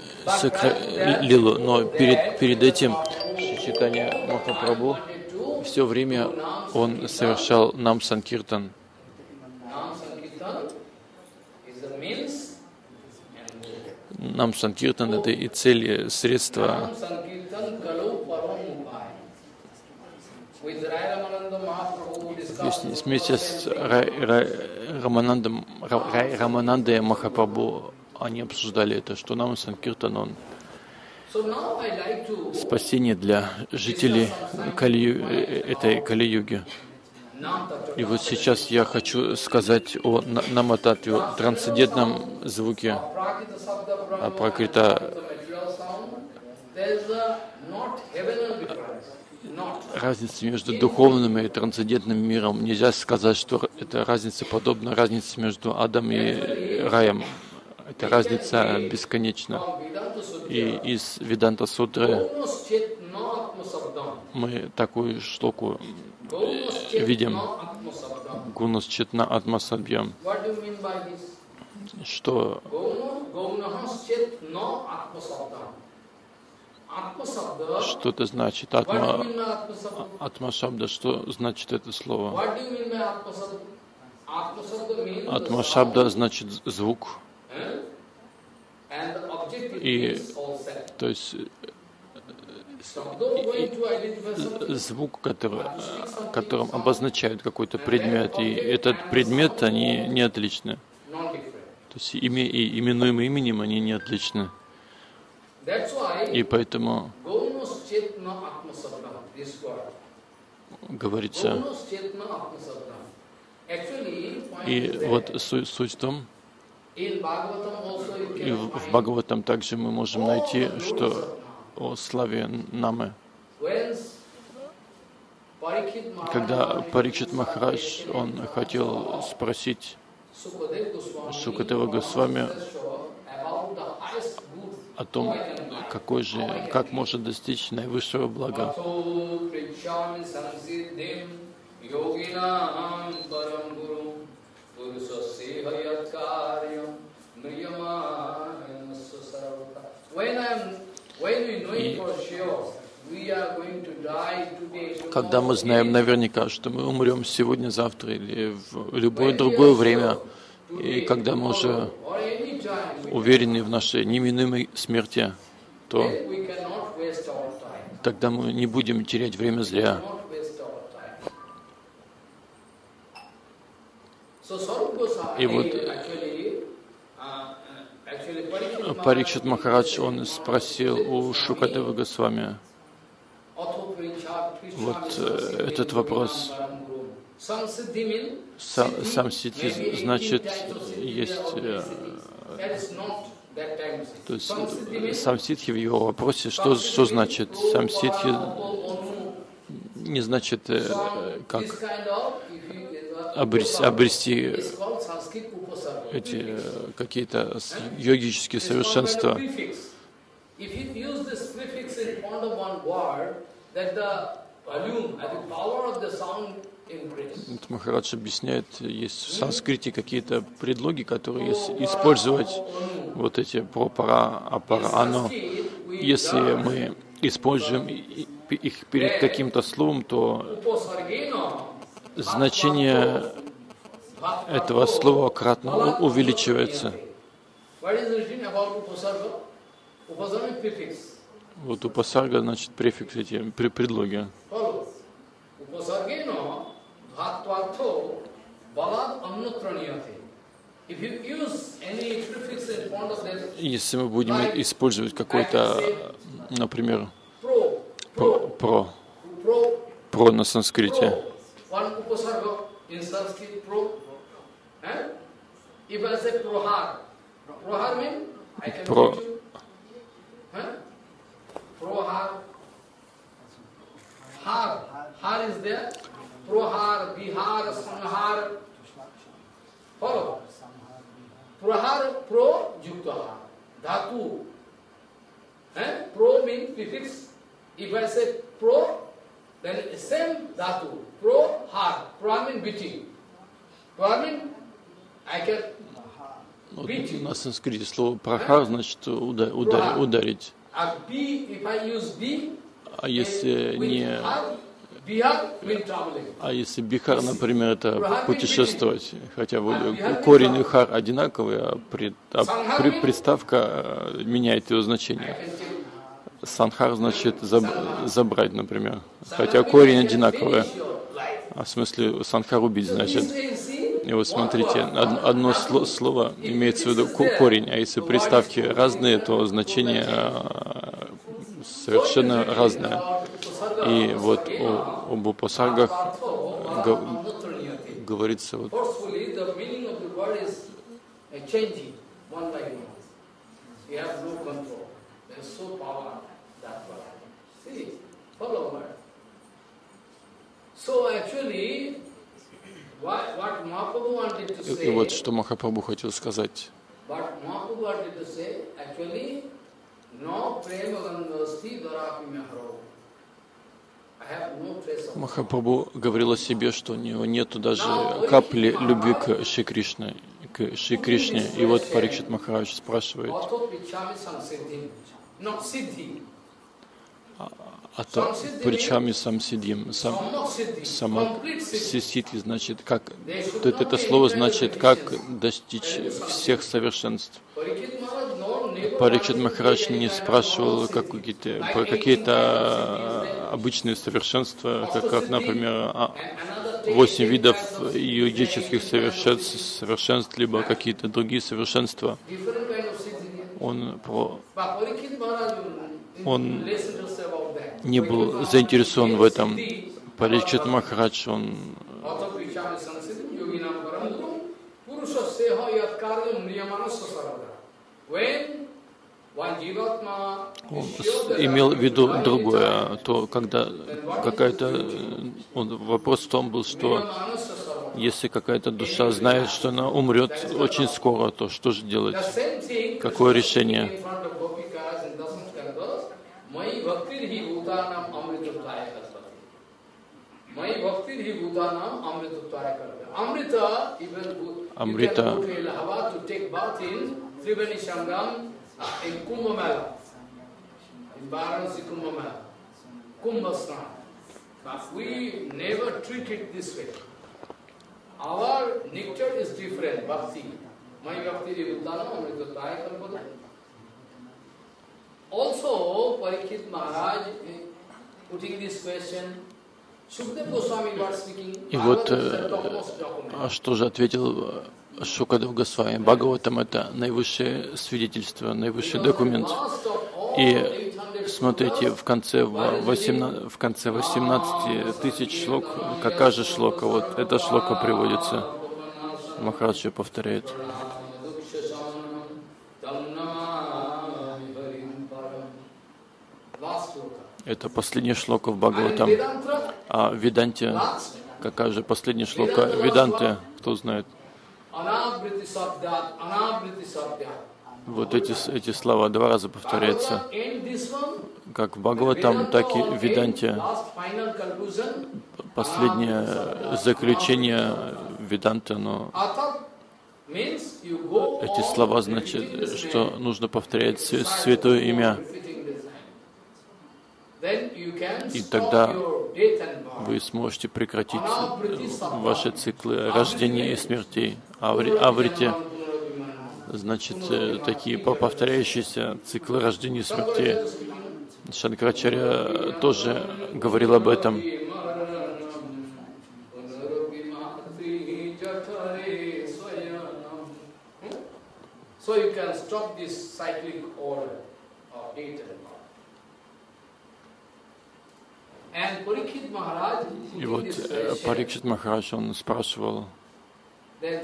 лилу, но перед этим Шри Чайтанья Махапрабху все время он совершал нам санкиртан. Нам санкиртан — это и цель, и средства. Вместе с Раманандой Махапрабху они обсуждали это, что нам санкиртан, он спасение для жителей этой Кали-юги. И вот сейчас я хочу сказать о Намататве, трансцендентном звуке, Апракрита. Разница между духовным и трансцендентным миром. Нельзя сказать, что эта разница подобна разнице между адом и раем. Эта разница бесконечна. И из Веданта Сутры мы такую шлоку видим. Гунас Четна Атмасабьям. Что это значит? Атма-шабда, что значит это слово? Атма-шабда значит звук. И, то есть, звук, которым обозначают какой-то предмет, и этот предмет, они не отличны. То есть имя и именуемым именем они не отличны. И поэтому говорится, и вот суть в том, In Bhagavatam also you И can в find Бхагаватам также мы можем найти, что о славе Намы. when Parikshit Когда Maharaj Парикшит Махарадж, он хотел спросить Шукадева Госвами about the highest good о том, какой же, как может достичь наивысшего блага. Когда мы знаем наверняка, что мы умрем сегодня, завтра или в любое другое время, и когда мы уже уверены в нашей неминуемой смерти, то тогда мы не будем терять время зря. И вот Парикшит Махарадж, он спросил у Шукадева Госвами вот этот вопрос. Самсидхи значит, есть, то есть самсидхи в его вопросе, что значит самсидхи, не значит как обрести эти какие-то йогические совершенства. Махарадж объясняет, есть в санскрите какие-то предлоги, которые использовать вот эти пропара, апара, ано. Если мы используем их перед каким-то словом, то значение этого слова кратно увеличивается. Вот упасарга значит префикс, эти предлоги. Если мы будем использовать какой-то, например, про на санскрите, Har is there. Prohar, Bihar, Sanhar. Follow. Prohar, pro, Yuktahar. Dhatu. Pro means prefix. If I say pro, then same dhatu. Pro, har. Pro means beating. Pro means I can beat you. На санскрите слово прахар значит ударить. А если не... А если бихар, например, это путешествовать, хотя корень и хар одинаковые, а приставка меняет его значение. Санхар значит забрать, например, хотя корень одинаковый, а в смысле санхар убить значит. И вот смотрите, одно слово имеется в виду корень, а если приставки разные, то значение совершенно разное. И вот об упасаргах говорится вот и вот что Махапрабху хотел сказать. Махапрабху говорил о себе, что у него нету даже капли любви к Шри Кришне. И вот Парикшит Махарадж спрашивает, причами самсидим, самсидхи значит, как, это слово значит, как достичь всех совершенств. Парикшит Махарадж не спрашивал про какие-то обычные совершенства, как, например, 8 видов йогических совершенств, либо какие-то другие совершенства. Он не был заинтересован в этом. Парикшит Махарадж, он Он имел в виду другое, то когда вопрос в том был, что если какая-то душа знает, что она умрет очень скоро, то что же делать? Какое решение? Амрита in Kumbh Mela, in Varanasi Kumbh Mela, Kumbh Snan. But we never treat it this way. Our nectar is different, bhakti. My bhakti Vibhutanam Amritotaya Kalpada. Also, Parikshit Maharaj putting this question, Shukdev Goswami was speaking, И вот, что же ответил Шукадев Госвами? Бхагаватам — это наивысшее свидетельство, наивысший документ. И смотрите, в конце 18 тысяч шлок, какая же шлока? Вот эта шлока приводится. Махарадж повторяет. Это последняя шлока в Бхагаватам. А в Веданте, какая же последняя шлока Веданты? Кто знает? Вот эти слова два раза повторяются. Как в Бхагаватам, так и в Веданте. Последнее заключение Веданты, но эти слова значат, что нужно повторять святое имя. И тогда вы сможете прекратить ваши циклы рождения и смертей. Аврити значит такие повторяющиеся циклы рождения и смерти. Шанкарачарья тоже говорил об этом. И вот Парикшит Махарадж, он спрашивал, и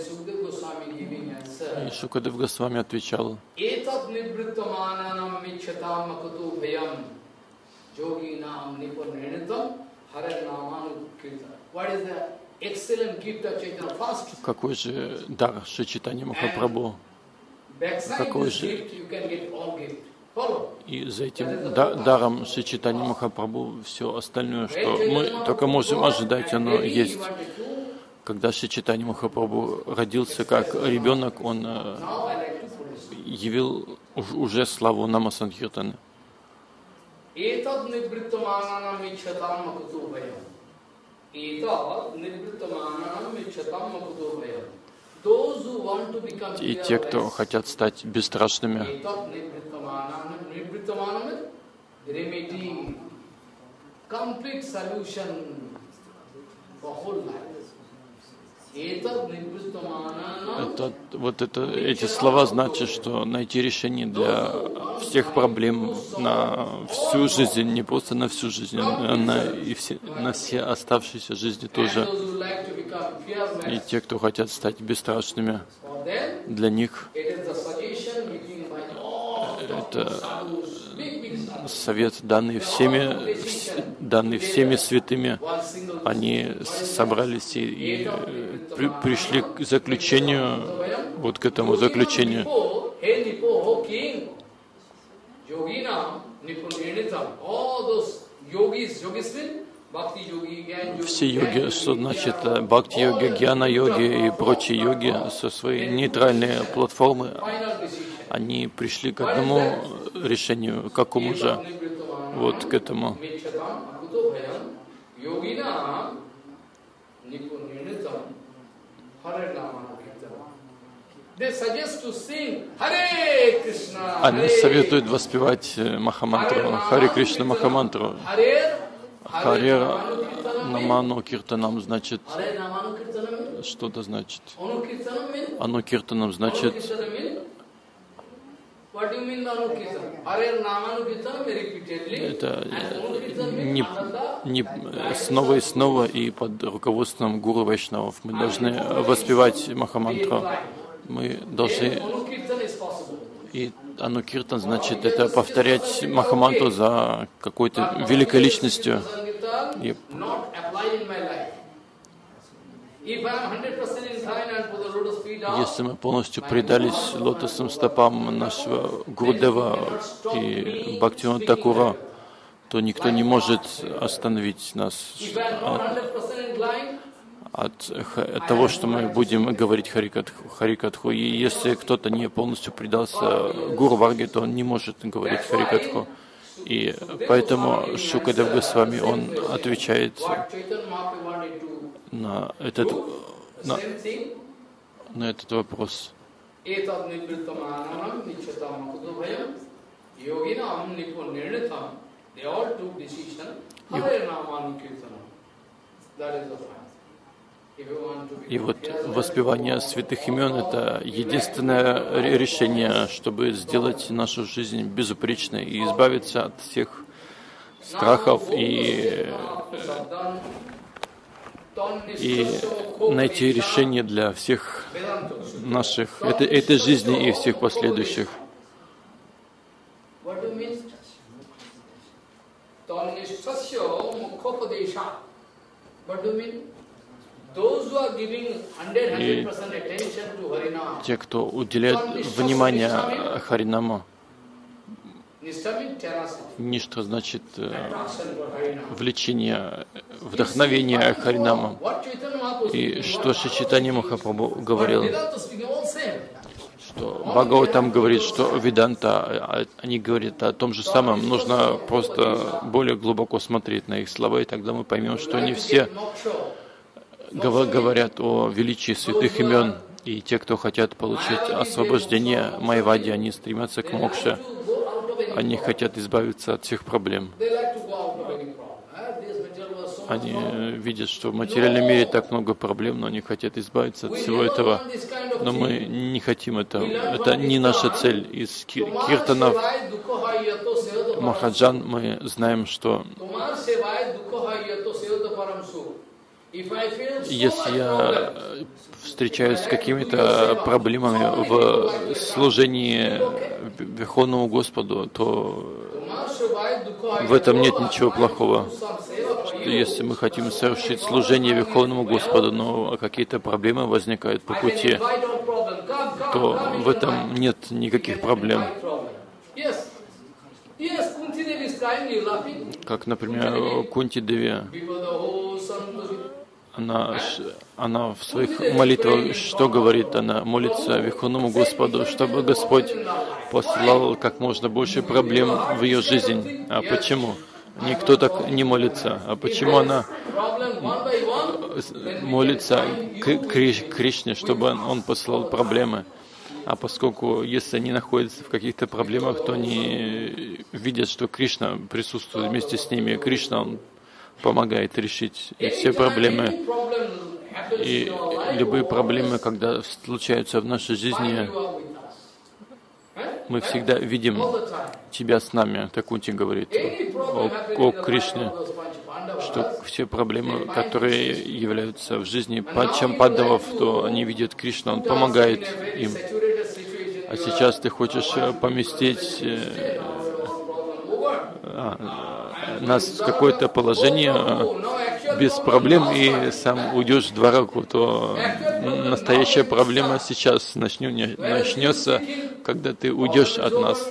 Шукадев Госвами отвечал, какой же дар Шри Чайтанья Махапрабху? Какой же? И за этим даром Шри Чайтанья Махапрабху все остальное, что мы только можем ожидать, оно есть. Когда Шри Чайтанья Махапрабху родился как ребенок, он явил уже славу Нама Санкиртаны. И те, кто хотят стать бесстрашными, эти слова значат, что найти решение для всех проблем на всю жизнь, не просто на всю жизнь, а на все оставшиеся жизни тоже. И те, кто хотят стать бесстрашными, для них это совет, данный всеми святыми. Они собрались и пришли к заключению, вот к этому заключению. Все йоги, что значит бхакти-йоги, гьяна-йоги и прочие йоги со своей нейтральной платформы, они пришли к одному решению, какому же? Вот к этому. Они советуют воспевать Махамантру, Харе Кришна Махамантру. Харе Наману Киртанам значит, что-то значит. Ану Киртанам значит, это не снова и снова и под руководством гуру Вайшнавов мы должны воспевать Махамантру. Мы должны... И анукиртан значит это повторять Махамантру за какой-то великой личностью. И если мы полностью предались лотосным стопам нашего Гурудева и Бхактивинода Такура, то никто не может остановить нас от того, что мы будем говорить Харикатху. И если кто-то не полностью предался Гуру Варге, то он не может говорить Харикатху. И поэтому Шукадев Госвами, он отвечает на этот вопрос. И вот воспевание святых имен — это единственное решение, чтобы сделать нашу жизнь безупречной и избавиться от всех страхов и найти решение для всех наших, этой жизни и всех последующих. И те, кто уделяет внимание Харинаму, ништа значит влечение, вдохновение Харинамом. И что Шри Чайтанья Махапрабху говорил, что Бхагаватам говорит, что Веданта, они говорят о том же самом, нужно просто более глубоко смотреть на их слова, и тогда мы поймем, что они все говорят о величии святых имен, и те, кто хотят получить освобождение Майявади, они стремятся к мокше, они хотят избавиться от всех проблем. Они видят, что в материальном мире так много проблем, но они хотят избавиться от всего этого. Но мы не хотим этого. Это не наша цель. Из киртанов Махаджан мы знаем, что если я встречаюсь с какими-то проблемами в служении Верховному Господу, то в этом нет ничего плохого. Если мы хотим совершить служение Верховному Господу, но какие-то проблемы возникают по пути, то в этом нет никаких проблем. Как, например, Кунти Деви. Она в своих молитвах что говорит? Она молится Верховному Господу, чтобы Господь послал как можно больше проблем в ее жизнь. А почему? Никто так не молится. А почему она молится Кришне, чтобы он послал проблемы? А поскольку, если они находятся в каких-то проблемах, то они видят, что Кришна присутствует вместе с ними. Кришна, он помогает решить все проблемы. И любые проблемы, когда случаются в нашей жизни, мы всегда видим Тебя с нами, так Кунти говорит о Кришне, что все проблемы, которые являются в жизни Панчампаддавов, то они видят Кришну, Он помогает им. А сейчас ты хочешь поместить нас в какое-то положение без проблем и сам уйдешь в двораку, то настоящая проблема сейчас начнется, когда ты уйдешь от нас.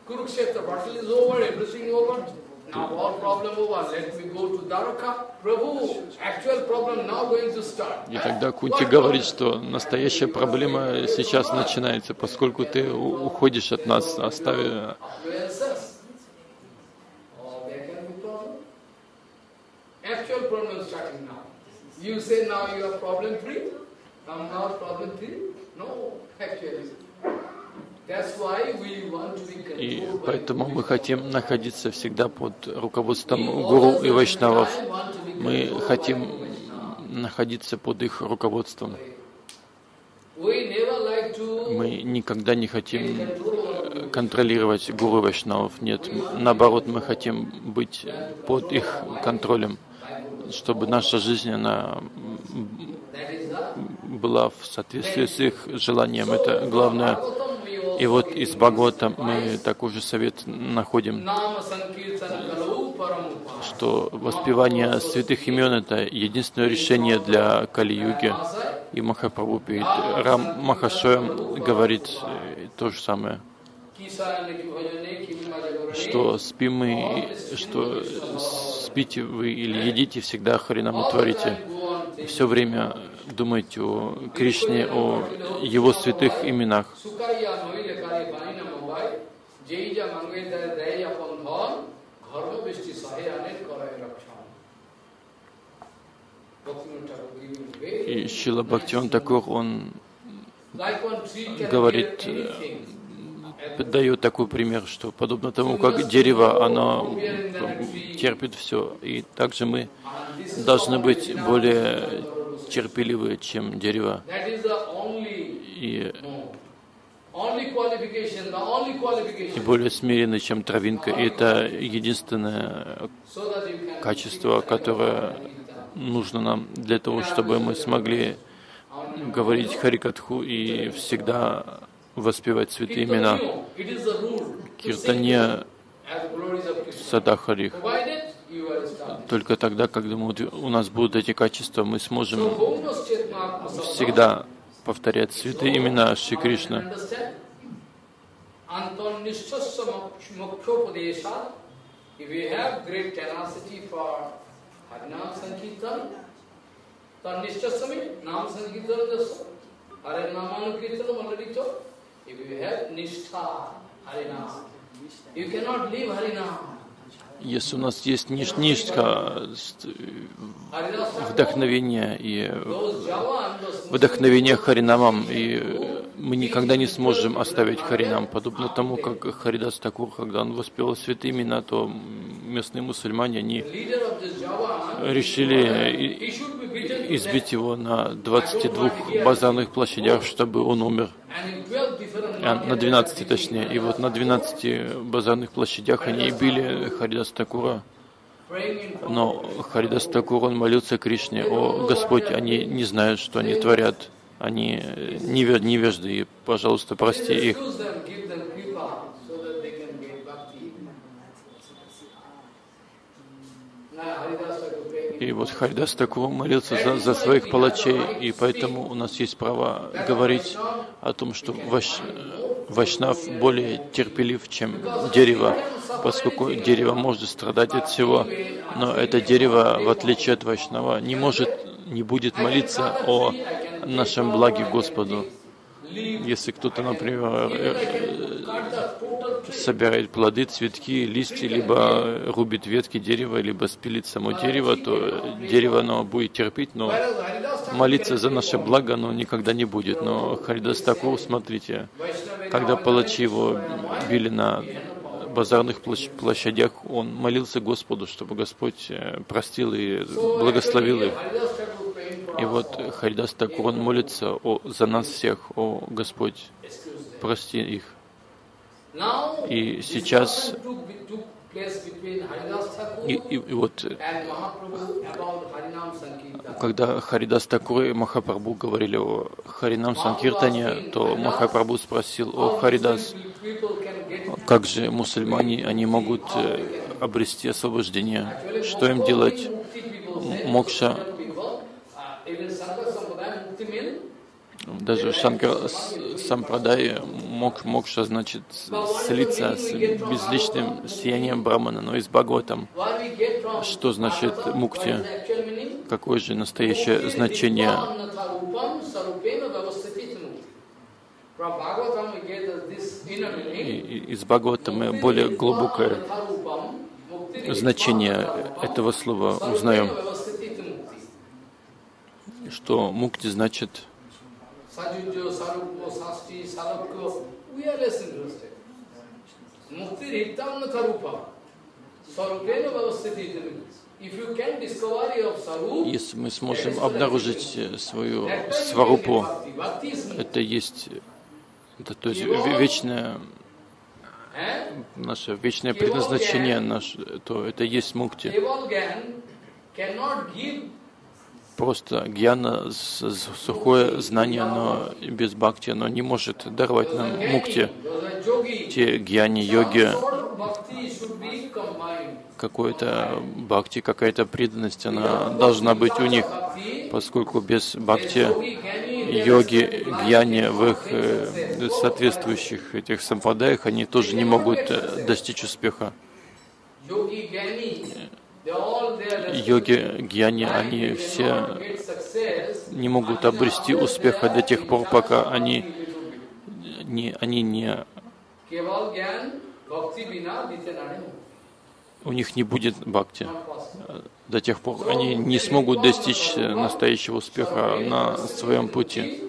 И тогда Кунти говорит, что настоящая проблема сейчас начинается, поскольку ты уходишь от нас, оставив... И поэтому мы хотим находиться всегда под руководством гуру и вайшнавов. Мы хотим находиться под их руководством. Мы никогда не хотим контролировать гуру и вайшнавов. Нет, наоборот, мы хотим быть под их контролем, чтобы наша жизнь, она была в соответствии с их желанием. Это главное. И вот из Бхагавата мы такой же совет находим, что воспевание святых имен — это единственное решение для Кали-юги. И Махапрабху перед Рам Махашоем говорит то же самое, что спим мы, что спите вы или едите, всегда Харинаму творите. Все время думайте о Кришне, о Его святых именах. И Шрила Бхактивинода Тхакур, он говорит, дает такой пример, что подобно тому, как дерево, оно терпит все, и также мы должны быть более терпеливы, чем дерево, и более смирены, чем травинка. И это единственное качество, которое нужно нам для того, чтобы мы смогли говорить Харикатху и всегда воспевать святые имена. Киртанья Садахарих. Только тогда, когда у нас будут эти качества, мы сможем всегда повторять святые имена Шри Кришна. Если у нас есть ништха, вдохновение Харинамом, и мы никогда не сможем оставить Харинам. Подобно тому, как Харидас Такур, когда он воспевал святые имена, то местные мусульмане, они решили избить его на 22 базарных площадях, чтобы он умер. На 12 точнее. И вот на 12 базарных площадях они били Харидас Такура. Но Харидас Такур, он молился Кришне: «О Господь, они не знают, что они творят. Они невежды, и, пожалуйста, прости их». И вот Харидас Такур молился за своих палачей, и поэтому у нас есть право говорить о том, что Вайшнав более терпелив, чем дерево, поскольку дерево может страдать от всего, но это дерево, в отличие от Вайшнава, не будет молиться о нашем благе Господу. Если кто-то, например, собирает плоды, цветки, листья, либо рубит ветки дерева, либо спилит само дерево, то дерево оно будет терпеть, но молиться за наше благо оно никогда не будет. Но Харидас Такур, смотрите, когда палачи его били на базарных площадях, он молился Господу, чтобы Господь простил и благословил их. И вот Харидас Такур, он молится за нас всех: «О Господь, прости их». И сейчас, и вот, когда Харидас Такур и Махапрабху говорили о Харинам Санкиртане, то Махапрабху спросил: «О Харидас, как же мусульмане, они могут обрести освобождение? Что им делать? Мокша». Даже в Шанкар Сампрадае мокша значит слиться с безличным сиянием Брахмана, но из Бхагаватам что значит мукти? Какое же настоящее значение? И из Бхагавата мы более глубокое значение этого слова узнаем, что мукти значит если мы сможем обнаружить свою сварупу, это есть, то есть вечное, наше вечное предназначение, то это есть мукти. просто гьяна, сухое знание, но без бхакти, оно не может даровать нам мукти. Те гьяни, йоги, какое-то бхакти, какая-то преданность, она должна быть у них, поскольку без бхакти йоги, гьяни в их соответствующих этих сампрадаях, они тоже не могут достичь успеха. Йоги, гьяни, они все не могут обрести успеха до тех пор, пока они не у них не будет бхакти. До тех пор они не смогут достичь настоящего успеха на своем пути.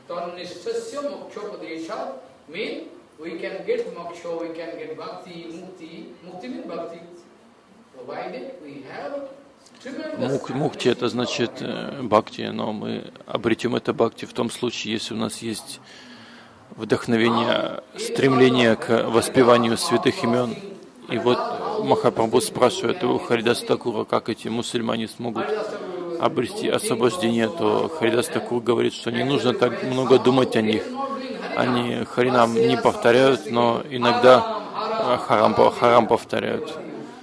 Мукти — это значит бхакти, но мы обретем это бхакти в том случае, если у нас есть вдохновение, стремление к воспеванию святых имен. И вот Махапрабху спрашивает у Харидаса Такура, как эти мусульмане смогут обрести освобождение, то Харидас Такур говорит, что не нужно так много думать о них. Они харинам не повторяют, но иногда харам повторяют.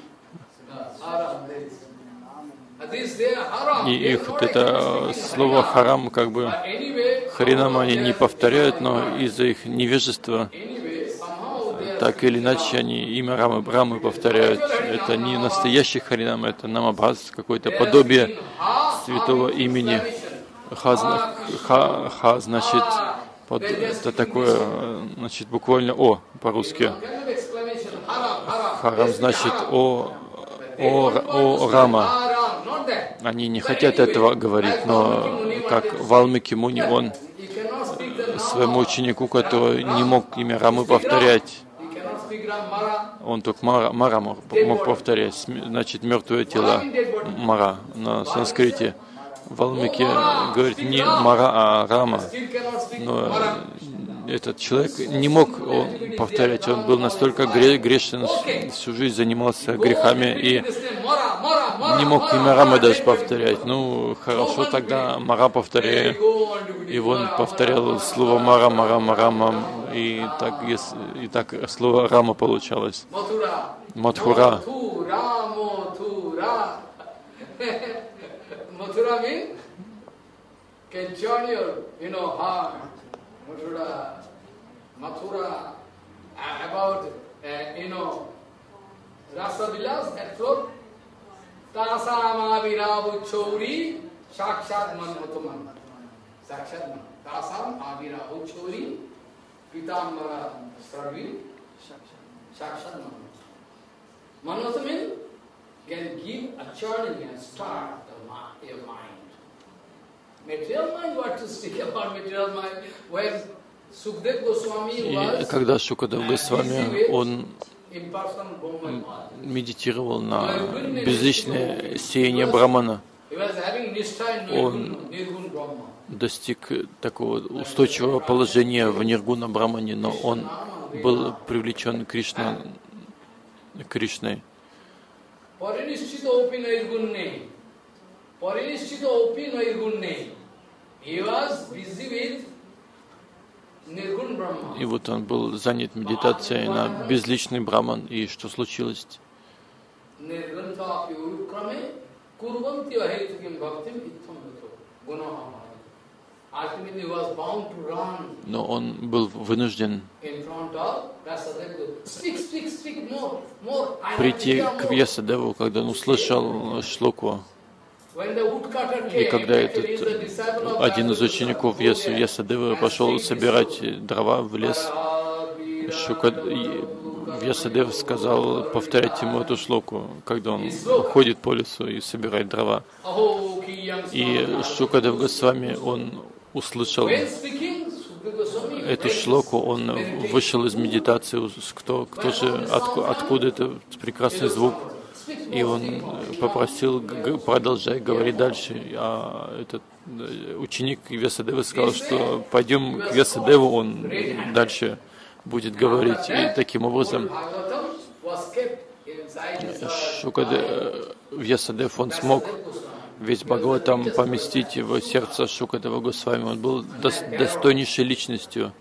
И их вот это слово харам, как бы харинам они не повторяют, но из-за их невежества так или иначе они имя Рамы повторяют. Это не настоящий харинам, это намабхас, какое-то подобие святого имени. Ха значит, это такое, значит, буквально О по-русски. Харам значит О Рама. Они не хотят этого говорить, но как Валмики Муни, он своему ученику, который не мог имя Рамы повторять, он только Мара мог повторять, значит, мертвое тело Мара на санскрите. Валмики говорит не Мара, а Рама. Но этот человек не мог повторять, он был настолько грешен, всю жизнь занимался грехами и не мог имя Рамы даже повторять. Ну, хорошо, тогда Мара повторяю. И он повторял слово Мара, Мара, и так слово Рама получалось. Матхура. Mathura means can join your, heart. Mathura, about, Rasa Vilas, that float. Tasam Aviravu Chori, Shakshat Manmatuman. Shakshat Man. Tasam Aviravu Chori, Pitamara Sarvi, Shakshat Manmatuman. Manmatuman can give a churning and start your mind. Material mind, what to speak about material mind? When Sukdev Goswami was... И когда Шукадев Госвами, он медитировал на безличное сияние Брамана, он достиг такого устойчивого положения в Ниргуна Брамане, но он был привлечен Кришной. И вот он был занят медитацией на безличный Браман. И что случилось? Но он был вынужден прийти к Вьясадеву, когда он услышал шлоку. И когда один из учеников Вьясадевы пошел собирать дрова в лес, Вьясадев сказал повторять ему эту шлоку, когда он ходит по лесу и собирает дрова. И Шукадев Госвами, он услышал эту шлоку, он вышел из медитации, кто же, откуда этот прекрасный звук. И он попросил, продолжай говорить дальше. А этот ученик Вьясадева сказал, что пойдем к Вьясадеву, он дальше будет говорить. И таким образом Вьясадев, он смог весь Бхагаватам поместить в сердце Шукадева Госвами. Он был достойнейшей личностью.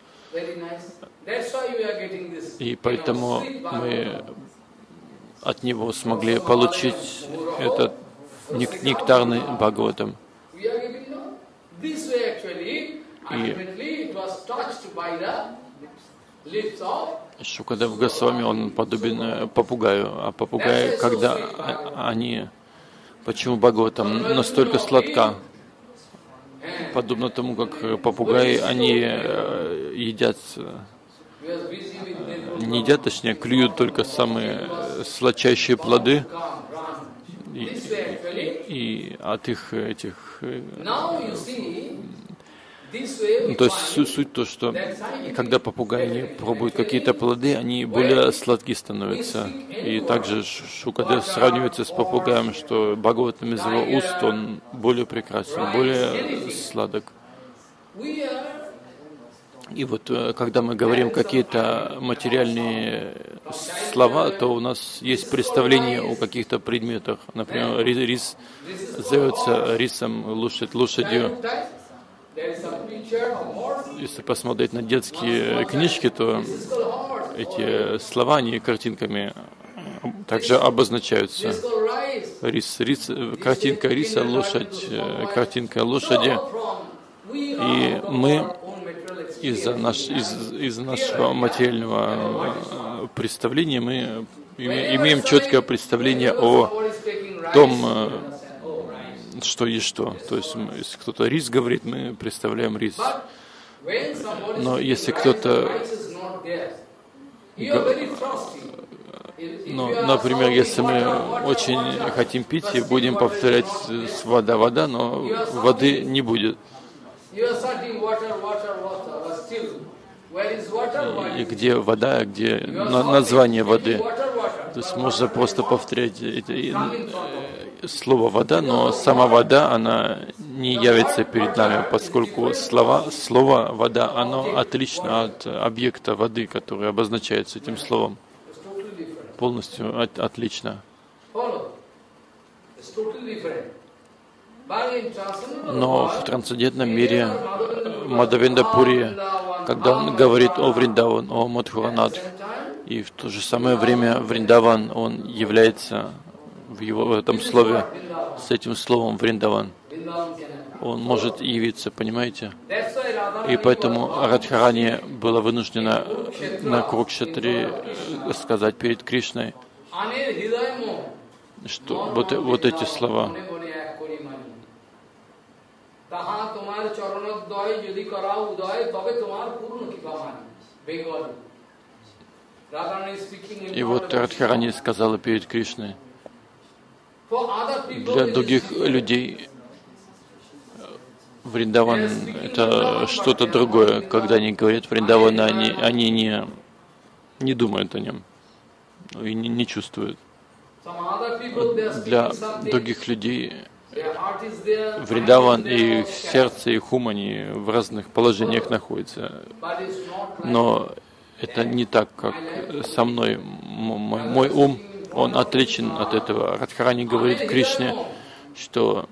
И поэтому мы от него смогли получить этот нектарный Бхагаватам. И Шукадев Госвами, он подобен попугаю. А попугаи, когда они... Почему Бхагаватам настолько сладка? Подобно тому, как попугаи, они едят... Не едят, точнее, клюют только самые сладчайшие плоды. И от их этих... То есть суть то, что когда попугаи пробуют какие-то плоды, они более сладкие становятся. И также Шукадев сравнивается с попугаем, что Бхагаватам из его уст, он более прекрасен, более сладок. И вот когда мы говорим какие-то материальные слова, то у нас есть представление о каких-то предметах. Например, рис зовется рисом, лошадью. Если посмотреть на детские книжки, то эти слова, они картинками также обозначаются. Картинка риса, лошадь, картинка лошади. И мы из нашего материального представления мы имеем четкое представление о том, что есть что. То есть, если кто-то рис говорит, мы представляем рис. Но если кто-то... например, если мы очень хотим пить и будем повторять вода, вода, но воды не будет. И где вода, где название воды. То есть можно просто повторять слово «вода», но сама вода, она не явится перед нами, поскольку слово «вода», оно отлично от объекта воды, который обозначается этим словом. Полностью отлично. Но в трансцендентном мире Мадхавендра-пури, когда он говорит о Вриндаван, о Мадхуранат, и в то же самое время Вриндаван, он является в этом слове, с этим словом Вриндаван, он может явиться, понимаете? И поэтому Радхарани была вынуждена на Курукшетре сказать перед Кришной, что вот эти слова. И вот Радхарани сказала перед Кришной. Для других людей Вриндаван — это что-то другое. Когда они говорят Вриндаван, они не думают о нем и не чувствуют. Для других людей Вриндаван и их сердце, и их ум, они в разных положениях находятся. Но это не так, как со мной. Мой ум, он отличен от этого. Радхарани говорит Кришне, что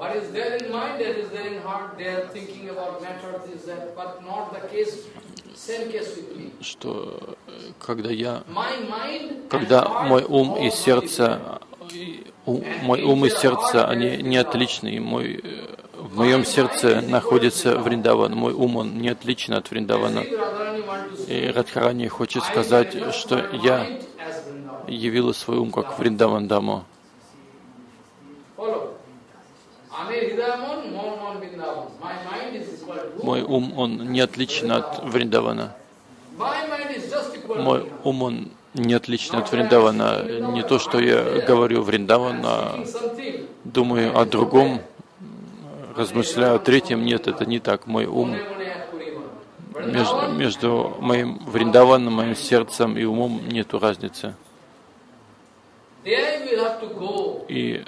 когда мой ум и сердце, они не отличны. В моем сердце находится Вриндаван. Мой ум, он не отличен от Вриндавана. И Радхарани хочет сказать, что я явила свой ум как Вриндаван Даму. Мой ум, он не отличен от Вриндавана. Мой ум, он не отличен от Вриндавана. Не то, что я говорю Вриндаван, а думаю о другом, размышляю о третьем. Нет, это не так. Мой ум, между моим Вриндаваном, моим сердцем и умом нету разницы. И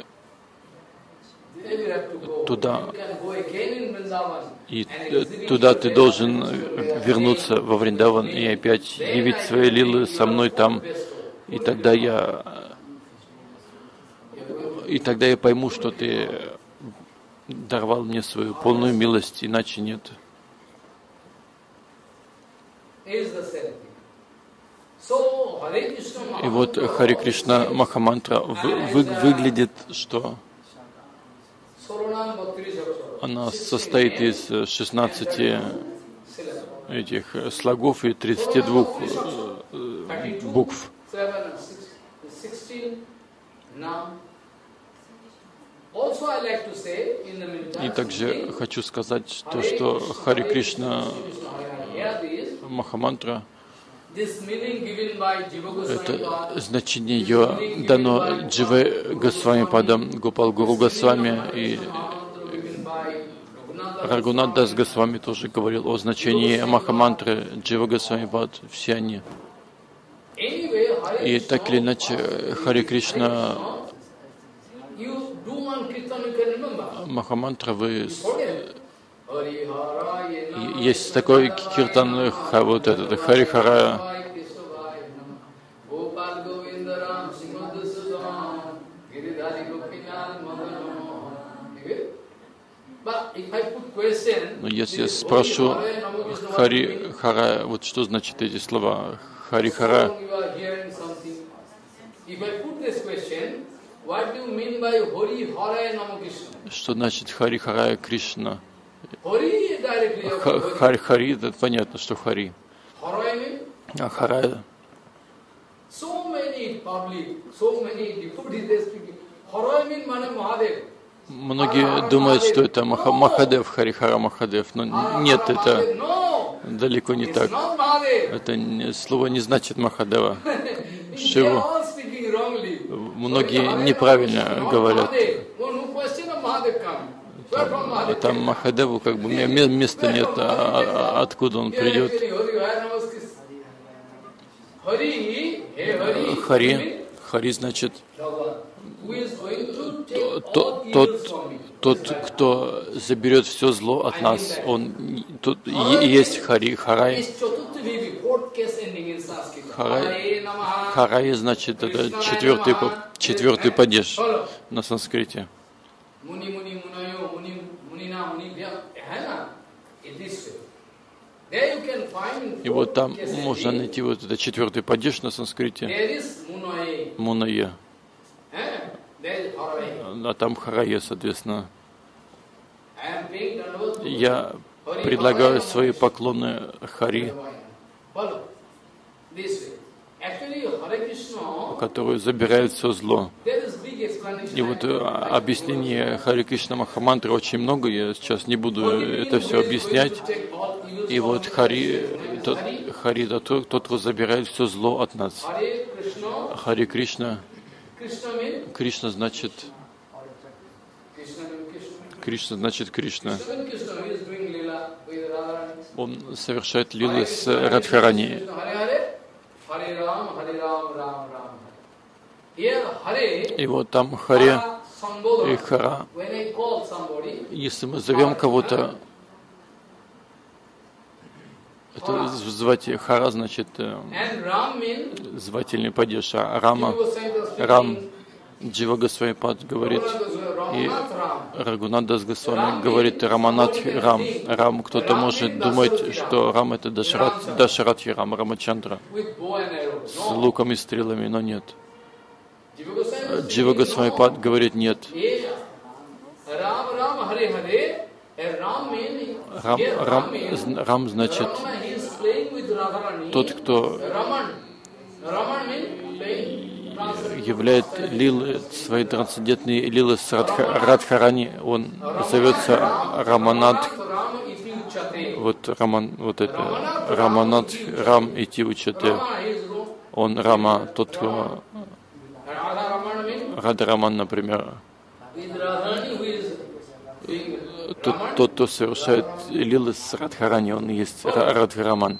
туда ты должен вернуться во Вриндаван и опять явить свои лилы со мной там, и тогда я пойму, что ты даровал мне свою полную милость, иначе нет. И вот Харе Кришна Махамантра выглядит, что она состоит из 16 этих слогов и 32 букв. И также хочу сказать то, что Харе Кришна Махамантра, это значение ее дано Дживе Госвами Падам, Гопал Гуру Госвами, и Рагунат Дас Госвами тоже говорил о значении Махамантры, Джива Госвами Пад, все они. И так или иначе, Харе Кришна Махамантра, вы есть такой киртан, вот этот Харихара. Но если я спрошу Харихара, вот что значит эти слова Харихара? Что значит Харихара Кришна? Хари, это понятно, что Хари. А Хара. Многие думают, что это Махадев, Харихара Махадев, но нет, это далеко не так. Это слово не значит Махадева. Шиву. Многие неправильно говорят. Там Махадеву как бы места нет, откуда он придет. Хари значит тот, кто заберет все зло от нас, он тут есть Хари, Харай. Харай значит это четвертый падеж на санскрите. И вот там можно найти вот это четвертый падеж на санскрите. Мунае. А там Харае, соответственно. Я предлагаю свои поклоны Хари, который забирает все зло. И вот объяснение Харе Кришна Махамантры очень много, я сейчас не буду это все объяснять. И вот Хари, тот, кто забирает все зло от нас. Харе Кришна. Кришна значит Кришна. Он совершает лилы с Радхарани. И вот там Харе и Хара. Если мы зовем кого-то, это звать Хара значит звательный падеж, а Рам, Джива Госвами Пад говорит, и Рагунат Дас Госвами говорит Раманат Рам. Рам, кто-то может думать, что Рам это Дашаратхи Рам, Рамачандра, с луком и стрелами, но нет. Джива Госвами Пад говорит нет. Рам значит тот, кто являет лилы, свои трансцендентные лилы с Радхарани, он зовется Раманат. Вот это Раманат Рам Ити Учате. Он Рама, тот, кто Радhaраman, например. Тот, кто совершает лилы с Радхарани, он есть Радхараман.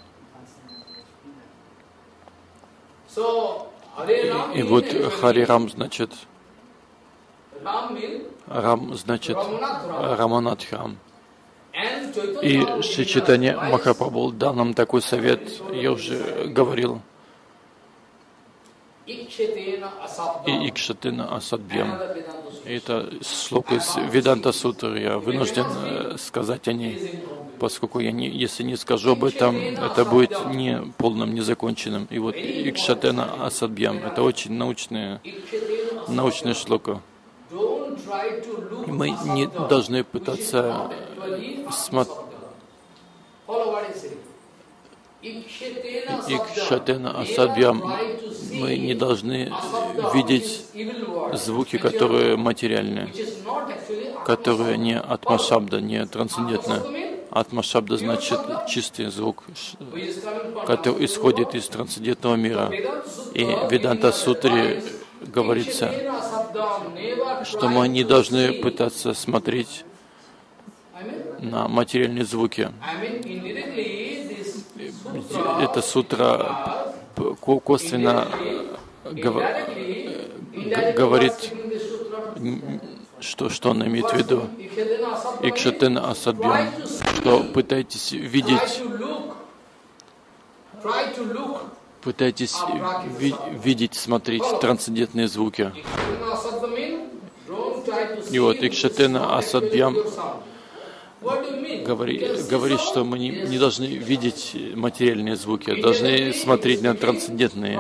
И вот Хари Рам значит Раманат Рам. И Шри Чайтанья Махапрабху дал нам такой совет, я уже говорил. И Икшатена Асадбьям. Это шлока из Веданта Сутры. Я вынужден сказать о ней, поскольку если не скажу об этом, это будет не полным, незаконченным. И вот Икшатена Асадбьям — это очень научная шлока. Мы не должны пытаться смотреть. Икшатена Асадбьям. Мы не должны видеть звуки, которые материальны, которые не атма-шабда, не трансцендентны. Атма-шабда значит чистый звук, который исходит из трансцендентного мира. И в Веданта-сутре говорится, что мы не должны пытаться смотреть на материальные звуки. Эта сутра косвенно говорит, что он имеет в виду. Икшатена Асадбьям, что пытайтесь видеть, смотреть трансцендентные звуки. И вот Икшатена Асадбьям говорит, что мы не должны видеть материальные звуки, а должны смотреть на трансцендентные.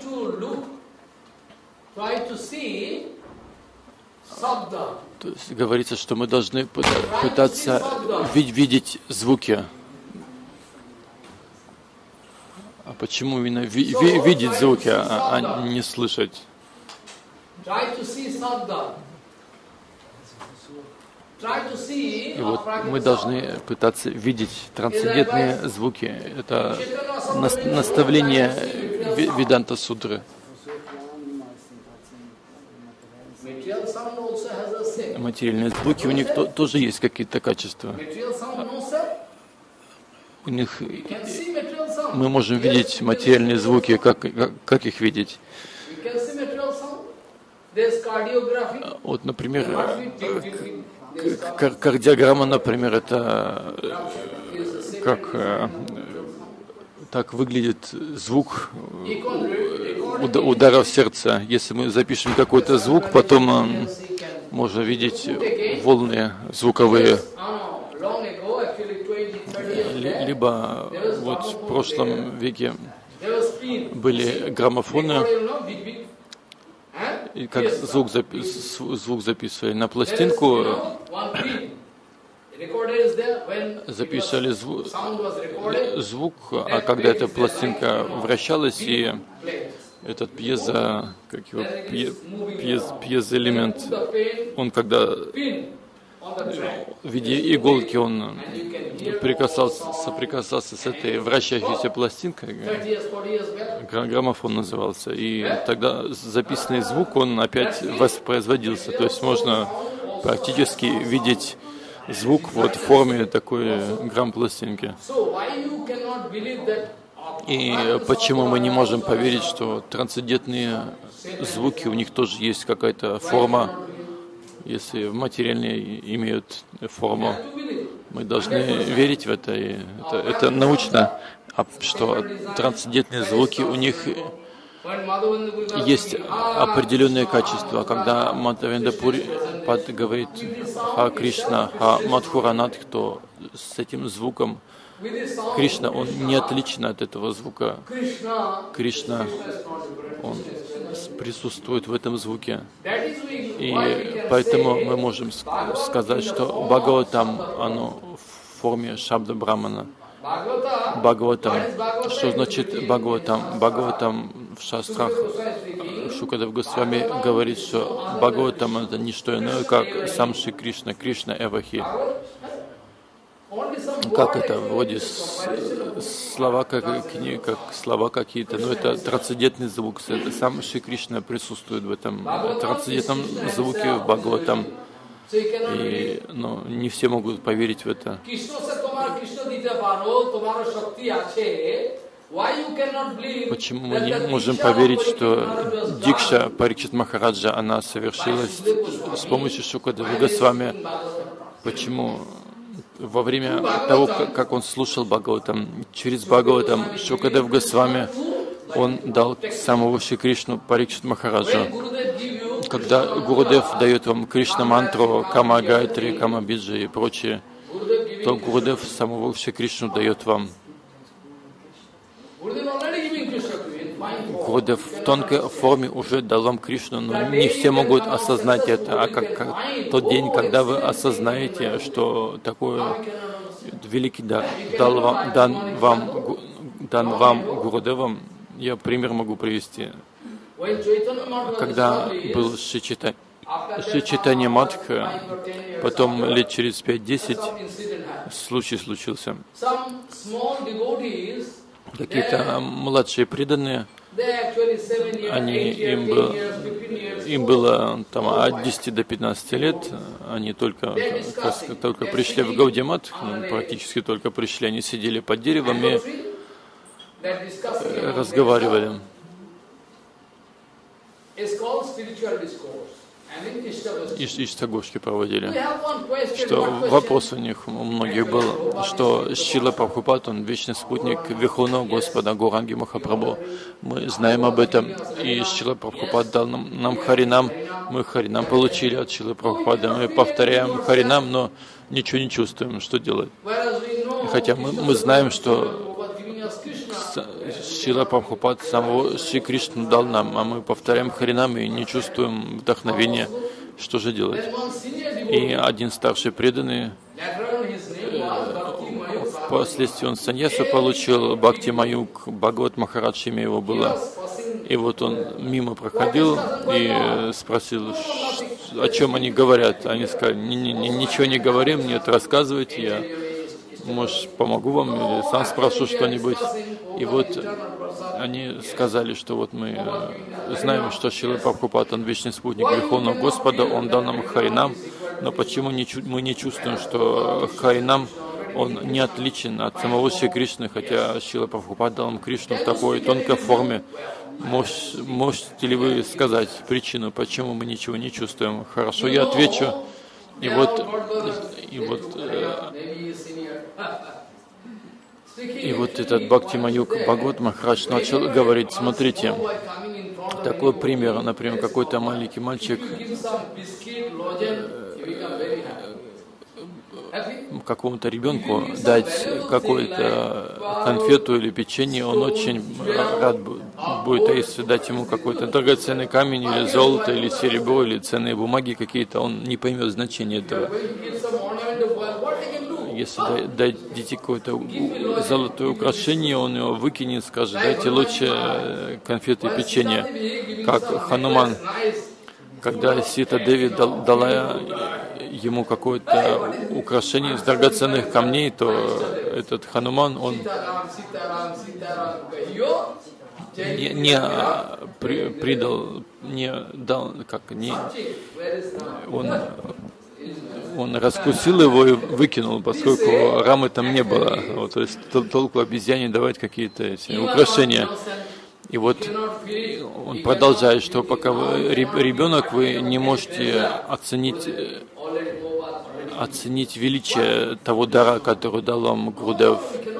То есть говорится, что мы должны пытаться видеть звуки. А почему именно видеть звуки, а не слышать? И вот мы должны пытаться видеть трансцендентные звуки. Это наставление Веданта Сутры. Материальные звуки, у них тоже есть какие-то качества. У них мы можем видеть материальные звуки, как их видеть? Вот, например, кардиограмма, например, это так выглядит звук удара в сердце. Если мы запишем какой-то звук, потом можно видеть волны звуковые. Либо вот в прошлом веке были граммофоны, и как звук записывали на пластинку, записывали звук, а когда эта пластинка вращалась, и этот пьезоэлемент, он когда в виде иголки он соприкасался с этой вращающейся пластинкой, граммофон назывался, и тогда записанный звук, он опять воспроизводился. То есть можно практически видеть звук вот в форме такой грамм-пластинки. И почему мы не можем поверить, что трансцендентные звуки, у них тоже есть какая-то форма, если материальные имеют форму? Мы должны верить в это. И это научно, что трансцендентные звуки, у них есть определенные качества. Когда Мадхавендра Пури говорит «Ха Кришна, Ха Мадхуранат», то с этим звуком Кришна, он не отличен от этого звука. Кришна, он присутствует в этом звуке. И поэтому мы можем сказать, что Бхагаватам, оно в форме Шабда Брамана. Бхагаватам. Что значит Бхагаватам? Бхагаватам в шастрах Шукадев Госвами говорит, что Бхагаватам это не что иное, как сам Шри Кришна, Кришна Эвахи. Как это? Вроде слова, как слова какие-то, но это трансцендентный звук. Это сам Шри Кришна присутствует в этом трансцендентном звуке в Бхагаватам. И не все могут поверить в это. Почему мы не можем поверить, что Дикша Парикшит Махараджа, она совершилась с помощью Шукадева Госвами? Почему во время того, как он слушал Бхагаватам, через Бхагаватам Шукадев Госвами, он дал самого Шри Кришну Парикшит Махараджу. когда Гурудев дает вам Кришна-мантру, Кама-гайтри, Кама-биджи и прочее, то Гурудев самого Шри Кришну дает вам. Гурудев в тонкой форме уже дал вам Кришну, но не все могут осознать это. А как тот день, когда вы осознаете, что такое великий дар дан вам Гурудевом, я пример могу привести. Когда был Шри Чайтанья Мадха, потом лет через 5-10 случай случился. Какие-то младшие преданные, им было там, от 10 до 15 лет, они только пришли в Гаудия-мат, практически только пришли, они сидели под деревом и разговаривали. Иштагошки проводили. Что вопрос у них, у многих был, что Шрила Прабхупад, он вечный спутник Верховного Господа Гауранги Махапрабху. Мы знаем об этом, и Шрила Прабхупад дал нам Харинам, мы Харинам получили от Шрилы Прабхупада, мы повторяем Харинам, но ничего не чувствуем, что делать. Хотя мы знаем, что Шрила Прабхупад самого Шри Кришну дал нам, а мы повторяем Харинам и не чувствуем вдохновения. Что же делать? И один старший преданный, впоследствии он саньясу получил, Бхакти Маюк, Бхагават Махарадж имя его было. И вот он мимо проходил и спросил, о чем они говорят. Они сказали, ничего не говорим, нет, рассказывайте, я, может, помогу вам или сам спрошу что-нибудь. И вот они сказали, что вот мы знаем, что Шрила Прабхупад, он вечный спутник Верховного Господа, он дал нам Харинам, но почему мы не чувствуем, что Харинам, он не отличен от самого Шри Кришны, хотя Шрила Прабхупад дал нам Кришну в такой тонкой форме. Можете ли вы сказать причину, почему мы ничего не чувствуем? Хорошо, я отвечу. И вот этот Бхакти Маюк Бхагават Махарадж начал говорить, смотрите, такой пример, например, какой-то маленький мальчик какому-то ребенку дать какую-то конфету или печенье, он очень рад будет, а если дать ему какой-то драгоценный камень или золото, или серебро, или ценные бумаги какие-то, он не поймет значения этого. Если дадите какое-то золотое украшение, он его выкинет, скажет, дайте лучше конфеты и печенье. Как Хануман, когда Сита Деви дала ему какое-то украшение из драгоценных камней, то этот Хануман, он не придал, не дал, он раскусил его и выкинул, поскольку рамы там не было. Вот, то есть толку обезьяне давать какие-то эти украшения. И вот он продолжает, что пока вы ребенок, вы не можете оценить величие того дара, который дал вам Гурудев.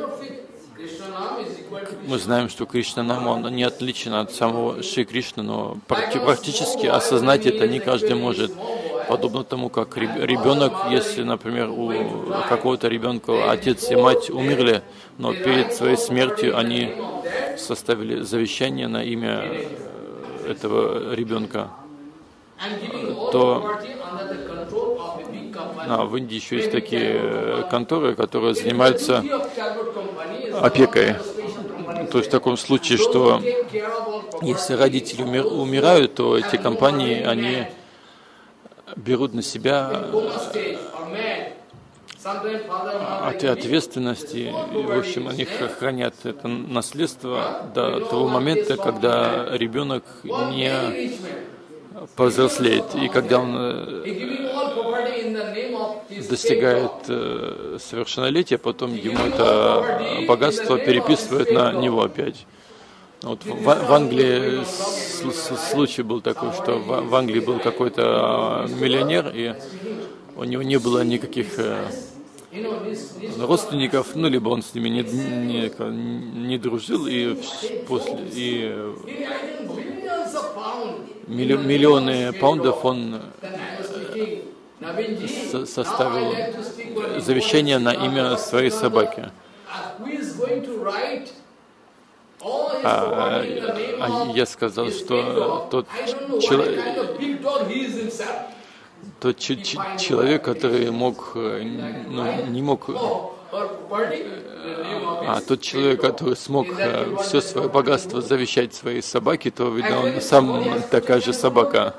Мы знаем, что Кришна-нам, он не отличен от самого Шри Кришны, но практически осознать это не каждый может. Подобно тому, как ребенок, если, например, у какого-то ребенка отец и мать умерли, но перед своей смертью они составили завещание на имя этого ребенка, то в Индии еще есть такие конторы, которые занимаются опекой. То есть в таком случае, что если родители умирают, то эти компании, они берут на себя ответственность, и, в общем, они хранят это наследство до того момента, когда ребенок не повзрослеет. И когда он достигает совершеннолетия, потом ему это богатство переписывают на него опять. Вот в Англии случай был такой, что в Англии был какой-то миллионер, и у него не было никаких родственников, ну, либо он с ними не дружил, и миллионы паундов он составил завещание на имя своей собаки. А я сказал, что тот человек, который мог, не мог, тот человек, который смог все свое богатство завещать своей собаке, то, видно, он сам такая же собака.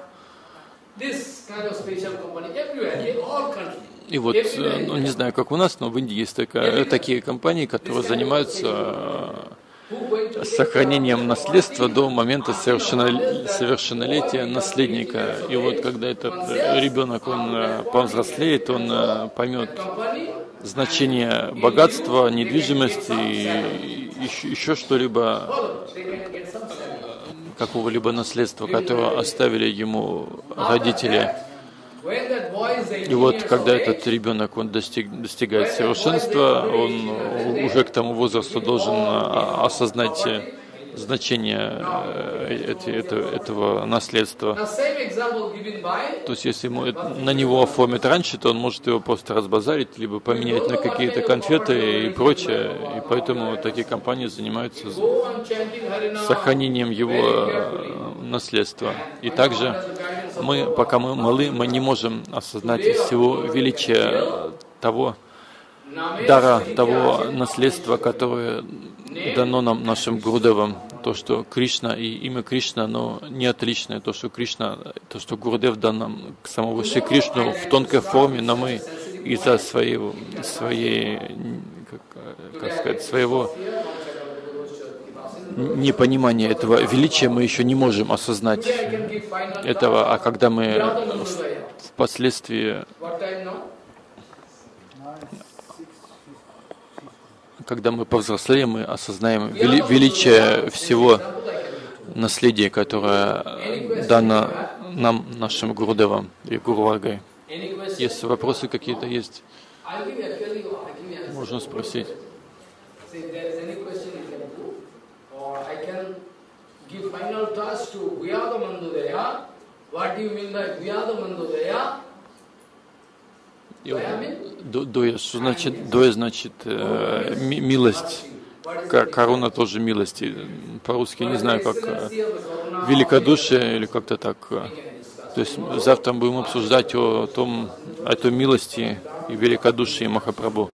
И вот, ну, не знаю, как у нас, но в Индии есть такие компании, которые занимаются сохранением наследства до момента совершеннолетия наследника. И вот когда этот ребенок, он повзрослеет, он поймет значение богатства, недвижимости и еще что-либо, какого-либо наследства, которое оставили ему родители. И вот когда этот ребенок, он достигает совершенства, он уже к тому возрасту должен осознать значение этого наследства. То есть, если на него оформят раньше, то он может его просто разбазарить, либо поменять на какие-то конфеты и прочее. И поэтому такие компании занимаются сохранением его наследства. И также пока мы малы, мы не можем осознать всего величия того дара, того наследства, которое дано нам, нашим Гурудевам. То, что Кришна и имя Кришна, оно не отличное. То, что Гурудев дан нам самого Шри Кришну в тонкой форме, но мы из-за своего непонимания этого величия мы еще не можем осознать этого. А когда мы впоследствии, когда мы повзрослеем, мы осознаем величие всего наследия, которое дано нам, нашим Гурудевам и Гуруваргой. Если вопросы какие-то есть, можно спросить. Доя, что значит? Доя значит милость. Коруна тоже милость. По-русски не знаю, как великодушие или как-то так. То есть завтра будем обсуждать о той милости и великодушии Махапрабху.